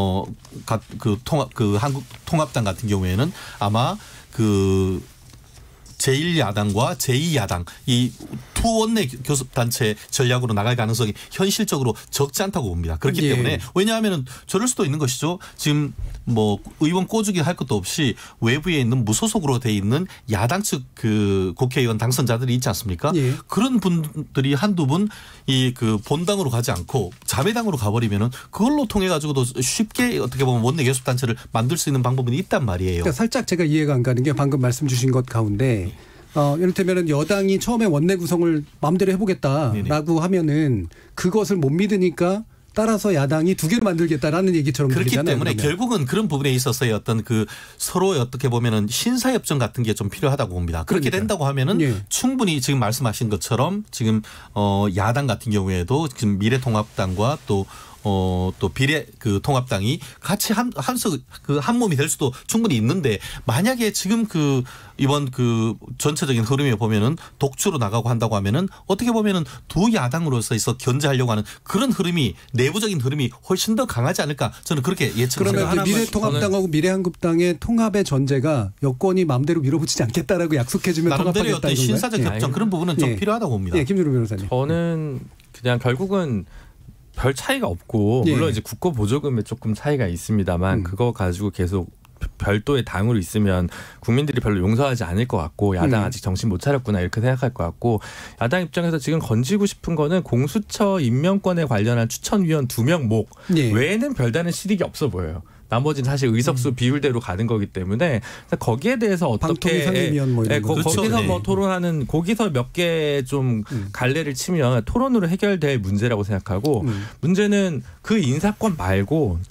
한국통합당 같은 경우에는 아마 그 제1야당과 제2야당 이 투원내 교섭단체 전략으로 나갈 가능성이 현실적으로 적지 않다고 봅니다. 그렇기 예. 때문에 왜냐하면 저럴 수도 있는 것이죠. 지금 뭐 의원 꼬주기 할 것도 없이 외부에 있는 무소속으로 돼 있는 야당 측 그 국회의원 당선자들이 있지 않습니까? 예. 그런 분들이 한두 분 이 그 본당으로 가지 않고 자매당으로 가버리면은 그걸로 통해 가지고도 쉽게 어떻게 보면 원내 교섭단체를 만들 수 있는 방법은 있단 말이에요. 그러니까 살짝 제가 이해가 안 가는 게 방금 말씀 주신 것 가운데 이를테면 여당이 처음에 원내 구성을 마음대로 해보겠다라고 하면은 그것을 못 믿으니까 따라서 야당이 두 개를 만들겠다라는 얘기처럼 그렇기 들리잖아요. 때문에 그러면. 결국은 그런 부분에 있어서의 어떤 그 서로의 어떻게 보면은 신사협정 같은 게 좀 필요하다고 봅니다. 그렇게 그러니까요. 된다고 하면은 예. 충분히 지금 말씀하신 것처럼 지금 야당 같은 경우에도 지금 미래통합당과 또 비례 그 통합당이 같이 한 몸이 될 수도 충분히 있는데 만약에 지금 그 이번 그 전체적인 흐름에 보면은 독주로 나가고 한다고 하면은 어떻게 보면은 두 야당으로서 견제하려고 하는 그런 흐름이 내부적인 흐름이 훨씬 더 강하지 않을까 저는 그렇게 예측을 그러면 합니다. 그 미래통합당하고 미래한국당의 통합의 전제가 여권이 마음대로 밀어붙이지 않겠다라고 약속해주면 나름대로의 통합하겠다는 어떤 건가요? 신사적 협정 그런 부분은 좀 필요하다고 봅니다. 예, 김준우 변호사님. 저는 그냥 결국은 별 차이가 없고 물론 이제 국고 보조금에 조금 차이가 있습니다만 그거 가지고 계속 별도의 당으로 있으면 국민들이 별로 용서하지 않을 것 같고 야당 아직 정신 못 차렸구나 이렇게 생각할 것 같고 야당 입장에서 지금 건지고 싶은 거는 공수처 임명권에 관련한 추천위원 2명 목 외에는 별다른 실익이 없어 보여요. 나머지는 사실 의석수 비율대로 가는 거기 때문에 거기에 대해서 어떻게 거기서 뭐 토론하는 거기서 몇 개 좀 갈래를 치면 토론으로 해결될 문제라고 생각하고 문제는 그 인사권 말고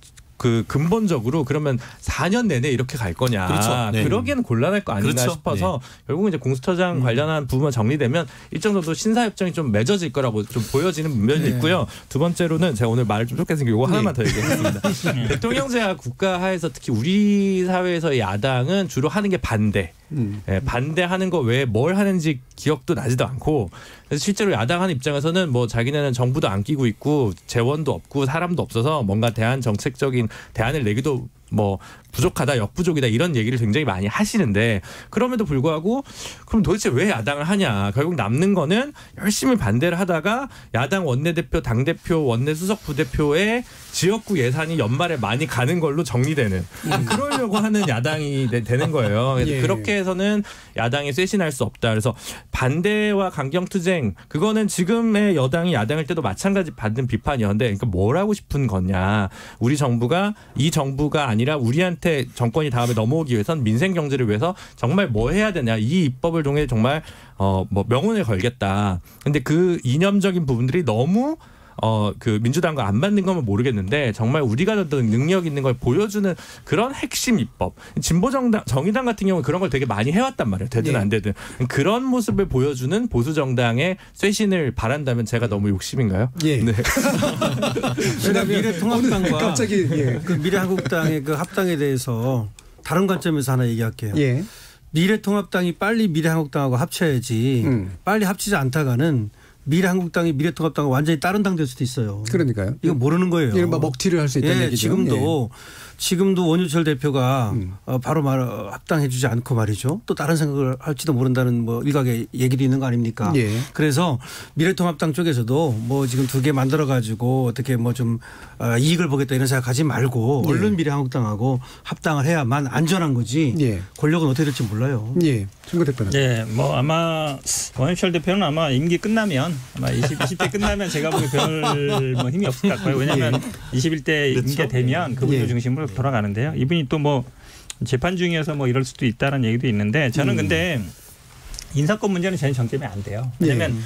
그 근본적으로 그러면 4년 내내 이렇게 갈 거냐. 그렇죠. 네. 그러기에는 곤란할 거 아닌가 그렇죠. 싶어서 결국은 이제 공수처장 관련한 부분만 정리되면 일정 정도 신사협정이 좀 맺어질 거라고 좀 보여지는 면이 있고요. 두 번째로는 제가 오늘 말을 좀 좁게 생기고 하나만 더 얘기하겠습니다. 대통령제와 국가하에서 특히 우리 사회에서의 야당은 주로 하는 게 반대. 반대하는 거 외에 뭘 하는지 기억도 나지도 않고 그래서 실제로 야당하는 입장에서는 뭐 자기네는 정부도 안 끼고 있고 재원도 없고 사람도 없어서 뭔가 대안 정책적인 대안을 내기도 뭐 부족하다 역부족이다 이런 얘기를 굉장히 많이 하시는데 그럼에도 불구하고 그럼 도대체 왜 야당을 하냐 결국 남는 거는 열심히 반대를 하다가 야당 원내대표 당대표 원내수석 부대표의 지역구 예산이 연말에 많이 가는 걸로 정리되는 그러려고 하는 야당이 되는 거예요. 그래서 그렇게 해서는 야당이 쇄신할 수 없다. 그래서 반대와 강경투쟁 그거는 지금의 여당이 야당일 때도 마찬가지 받는 비판이었는데 그러니까 뭘 하고 싶은 거냐. 우리 정부가 이 정부가 아니라 우리한테 정권이 다음에 넘어오기 위해선 민생 경제를 위해서 정말 뭐 해야 되냐. 이 입법을 통해 정말 뭐 명운을 걸겠다. 근데 그 이념적인 부분들이 너무 그 민주당과 안 맞는 거면 모르겠는데 정말 우리가 어떤 능력 있는 걸 보여주는 그런 핵심 입법. 진보정당, 정의당 같은 경우는 그런 걸 되게 많이 해왔단 말이에요. 되든 안 되든. 그런 모습을 보여주는 보수정당의 쇄신을 바란다면 제가 너무 욕심인가요? 예. 네. 제가 미래통합당과 갑자기 그 미래한국당의 그 합당에 대해서 다른 관점에서 하나 얘기할게요. 예. 미래통합당이 빨리 미래한국당하고 합쳐야지 빨리 합치지 않다가는 미래한국당이 미래통합당과 완전히 다른 당 될 수도 있어요. 그러니까요. 이거 모르는 거예요. 이른바 먹튀를 할 수 있다는 얘기죠. 지금도 원유철 대표가 바로 합당해 주지 않고 말이죠. 또 다른 생각을 할지도 모른다는 뭐 일각의 얘기도 있는 거 아닙니까? 예. 그래서 미래통합당 쪽에서도 뭐 지금 두 개 만들어 가지고 어떻게 뭐 좀 이익을 보겠다 이런 생각하지 말고 얼른 미래한국당하고 합당을 해야만 안전한 거지. 권력은 어떻게 될지 몰라요. 예. 김구 대표는. 예. 뭐 아마 원유철 대표는 아마 임기 끝나면 아마 20대 끝나면 제가 보기에 별 뭐 힘이 없을 것 같고요. 왜냐하면 21대 그렇죠? 임기가 되면 그분들 중심으로 돌아가는데요. 이분이 또 뭐 재판 중이어서 뭐 이럴 수도 있다는 얘기도 있는데 저는 근데 인사권 문제는 전혀 정점이 안 돼요. 왜냐하면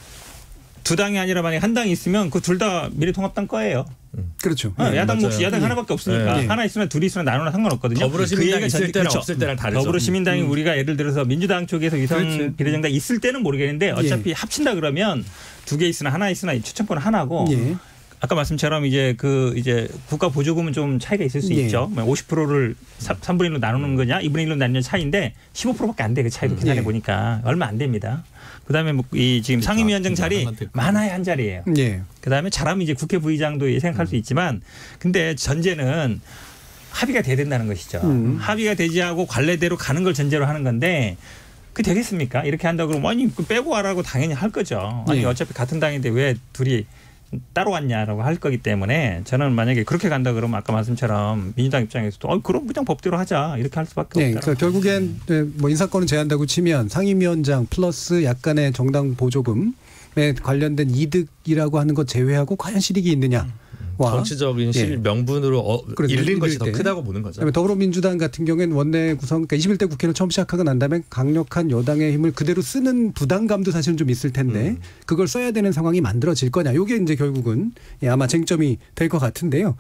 두 당이 아니라 만약에 한 당이 있으면 그 둘 다 미래통합당 거예요. 그렇죠. 야당 몫이 야당 하나밖에 없으니까 하나 있으면 둘이 있으면 나누나 상관없거든요. 더불어시민당 있을 때랑 없을 때랑 다르죠. 더불어시민당이 우리가 예를 들어서 민주당 쪽에서 위성 비례정당 있을 때는 모르겠는데 어차피 합친다 그러면 두 개 있으나 하나 있으나 추천권은 하나고 아까 말씀처럼 이제 국가 보조금은 좀 차이가 있을 수 있죠. 50%를 3분의 1로 나누는 거냐 2분의 1로 나누는 차이인데 15%밖에 안 돼. 그 차이도 계산해 보니까 얼마 안 됩니다. 그다음에 뭐 이 지금 상임위원장 자리 많아야 한 자리예요. 그다음에 잘하면 이제 국회 부의장도 생각할 수 있지만 근데 전제는 합의가 돼야 된다는 것이죠. 합의가 되지 않고 관례대로 가는 걸 전제로 하는 건데 그 되겠습니까? 이렇게 한다고 그러면 아니 빼고 하라고 당연히 할 거죠. 아니 어차피 같은 당인데 왜 둘이 따로 왔냐라고 할 거기 때문에 저는 만약에 그렇게 간다 그러면 아까 말씀처럼 민주당 입장에서도 그럼 그냥 법대로 하자 이렇게 할 수밖에 없다. 그러니까 결국엔 뭐 인사권을 제한다고 치면 상임위원장 플러스 약간의 정당 보조금에 관련된 이득이라고 하는 것 제외하고 과연 실익이 있느냐. 정치적인 명분으로 잃는 것이 더 크다고 보는 거죠. 그다음에 더불어민주당 같은 경우에는 원내 구성, 그러니까 21대 국회를 처음 시작하고 난 다음에 강력한 여당의 힘을 그대로 쓰는 부담감도 사실은 좀 있을 텐데 그걸 써야 되는 상황이 만들어질 거냐. 이게 이제 결국은 아마 쟁점이 될 것 같은데요.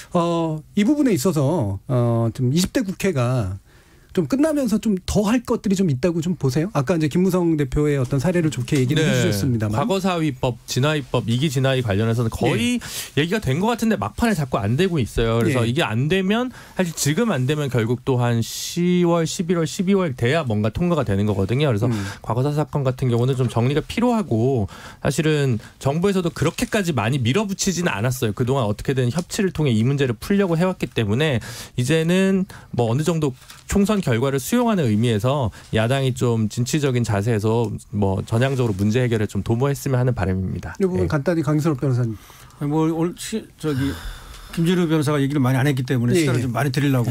이 부분에 있어서 좀 20대 국회가 좀 끝나면서 좀 더 할 것들이 좀 있다고 좀 보세요. 아까 이제 김무성 대표의 어떤 사례를 좋게 얘기를 해주셨습니다만. 과거사위법, 진화위법, 이기 진화위 관련해서는 거의 얘기가 된 것 같은데 막판에 자꾸 안 되고 있어요. 그래서 이게 안 되면 사실 지금 안 되면 결국 또 한 10월, 11월, 12월 돼야 뭔가 통과가 되는 거거든요. 그래서 과거사 사건 같은 경우는 좀 정리가 필요하고 사실은 정부에서도 그렇게까지 많이 밀어붙이지는 않았어요. 그동안 어떻게든 협치를 통해 이 문제를 풀려고 해왔기 때문에 이제는 뭐 어느 정도 총선 결과를 수용하는 의미에서 야당이 좀 진취적인 자세에서 뭐 전향적으로 문제 해결에 좀 도모했으면 하는 바람입니다. 이 부분 간단히 강선업 변호사님. 뭐 오늘 김준우 변호사가 얘기를 많이 안 했기 때문에 시간을 좀 많이 드리려고.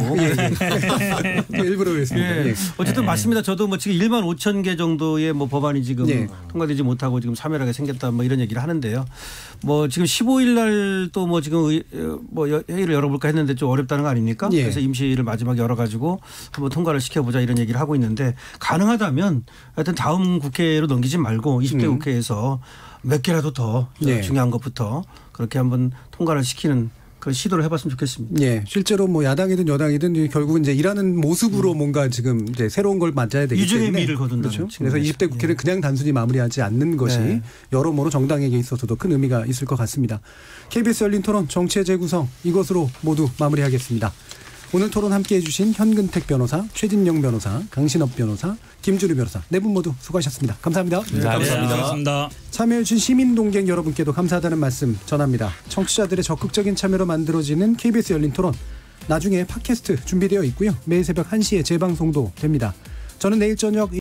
일부러 그랬습니다. 어쨌든 맞습니다. 저도 뭐 지금 1만 5천 개 정도의 뭐 법안이 지금 통과되지 못하고 지금 사멸하게 생겼다 뭐 이런 얘기를 하는데요. 뭐 지금 15일 날 또 뭐 지금 뭐 회의를 열어볼까 했는데 좀 어렵다는 거 아닙니까? 그래서 임시를 마지막에 열어가지고 한번 통과를 시켜보자 이런 얘기를 하고 있는데 가능하다면 하여튼 다음 국회로 넘기지 말고 20대 국회에서 몇 개라도 더 중요한 것부터 그렇게 한번 통과를 시키는 그 시도를 해봤으면 좋겠습니다. 예, 실제로 뭐 야당이든 여당이든 결국은 이제 일하는 모습으로 뭔가 지금 이제 새로운 걸 맞아야 되기 유죄의 때문에 미를 거둔다는 그렇죠. 그래서 20대 국회를 예. 그냥 단순히 마무리하지 않는 것이 네. 여러모로 정당에게 있어서도 큰 의미가 있을 것 같습니다. KBS 열린 토론 정치의 재구성 이것으로 모두 마무리하겠습니다. 오늘 토론 함께해 주신 현근택 변호사, 최진영 변호사, 강신업 변호사, 김준우 변호사 네 분 모두 수고하셨습니다. 감사합니다. 네, 감사합니다. 참여해 주신 시민동객 여러분께도 감사하다는 말씀 전합니다. 청취자들의 적극적인 참여로 만들어지는 KBS 열린 토론 나중에 팟캐스트 준비되어 있고요. 매일 새벽 1시에 재방송도 됩니다. 저는 내일 저녁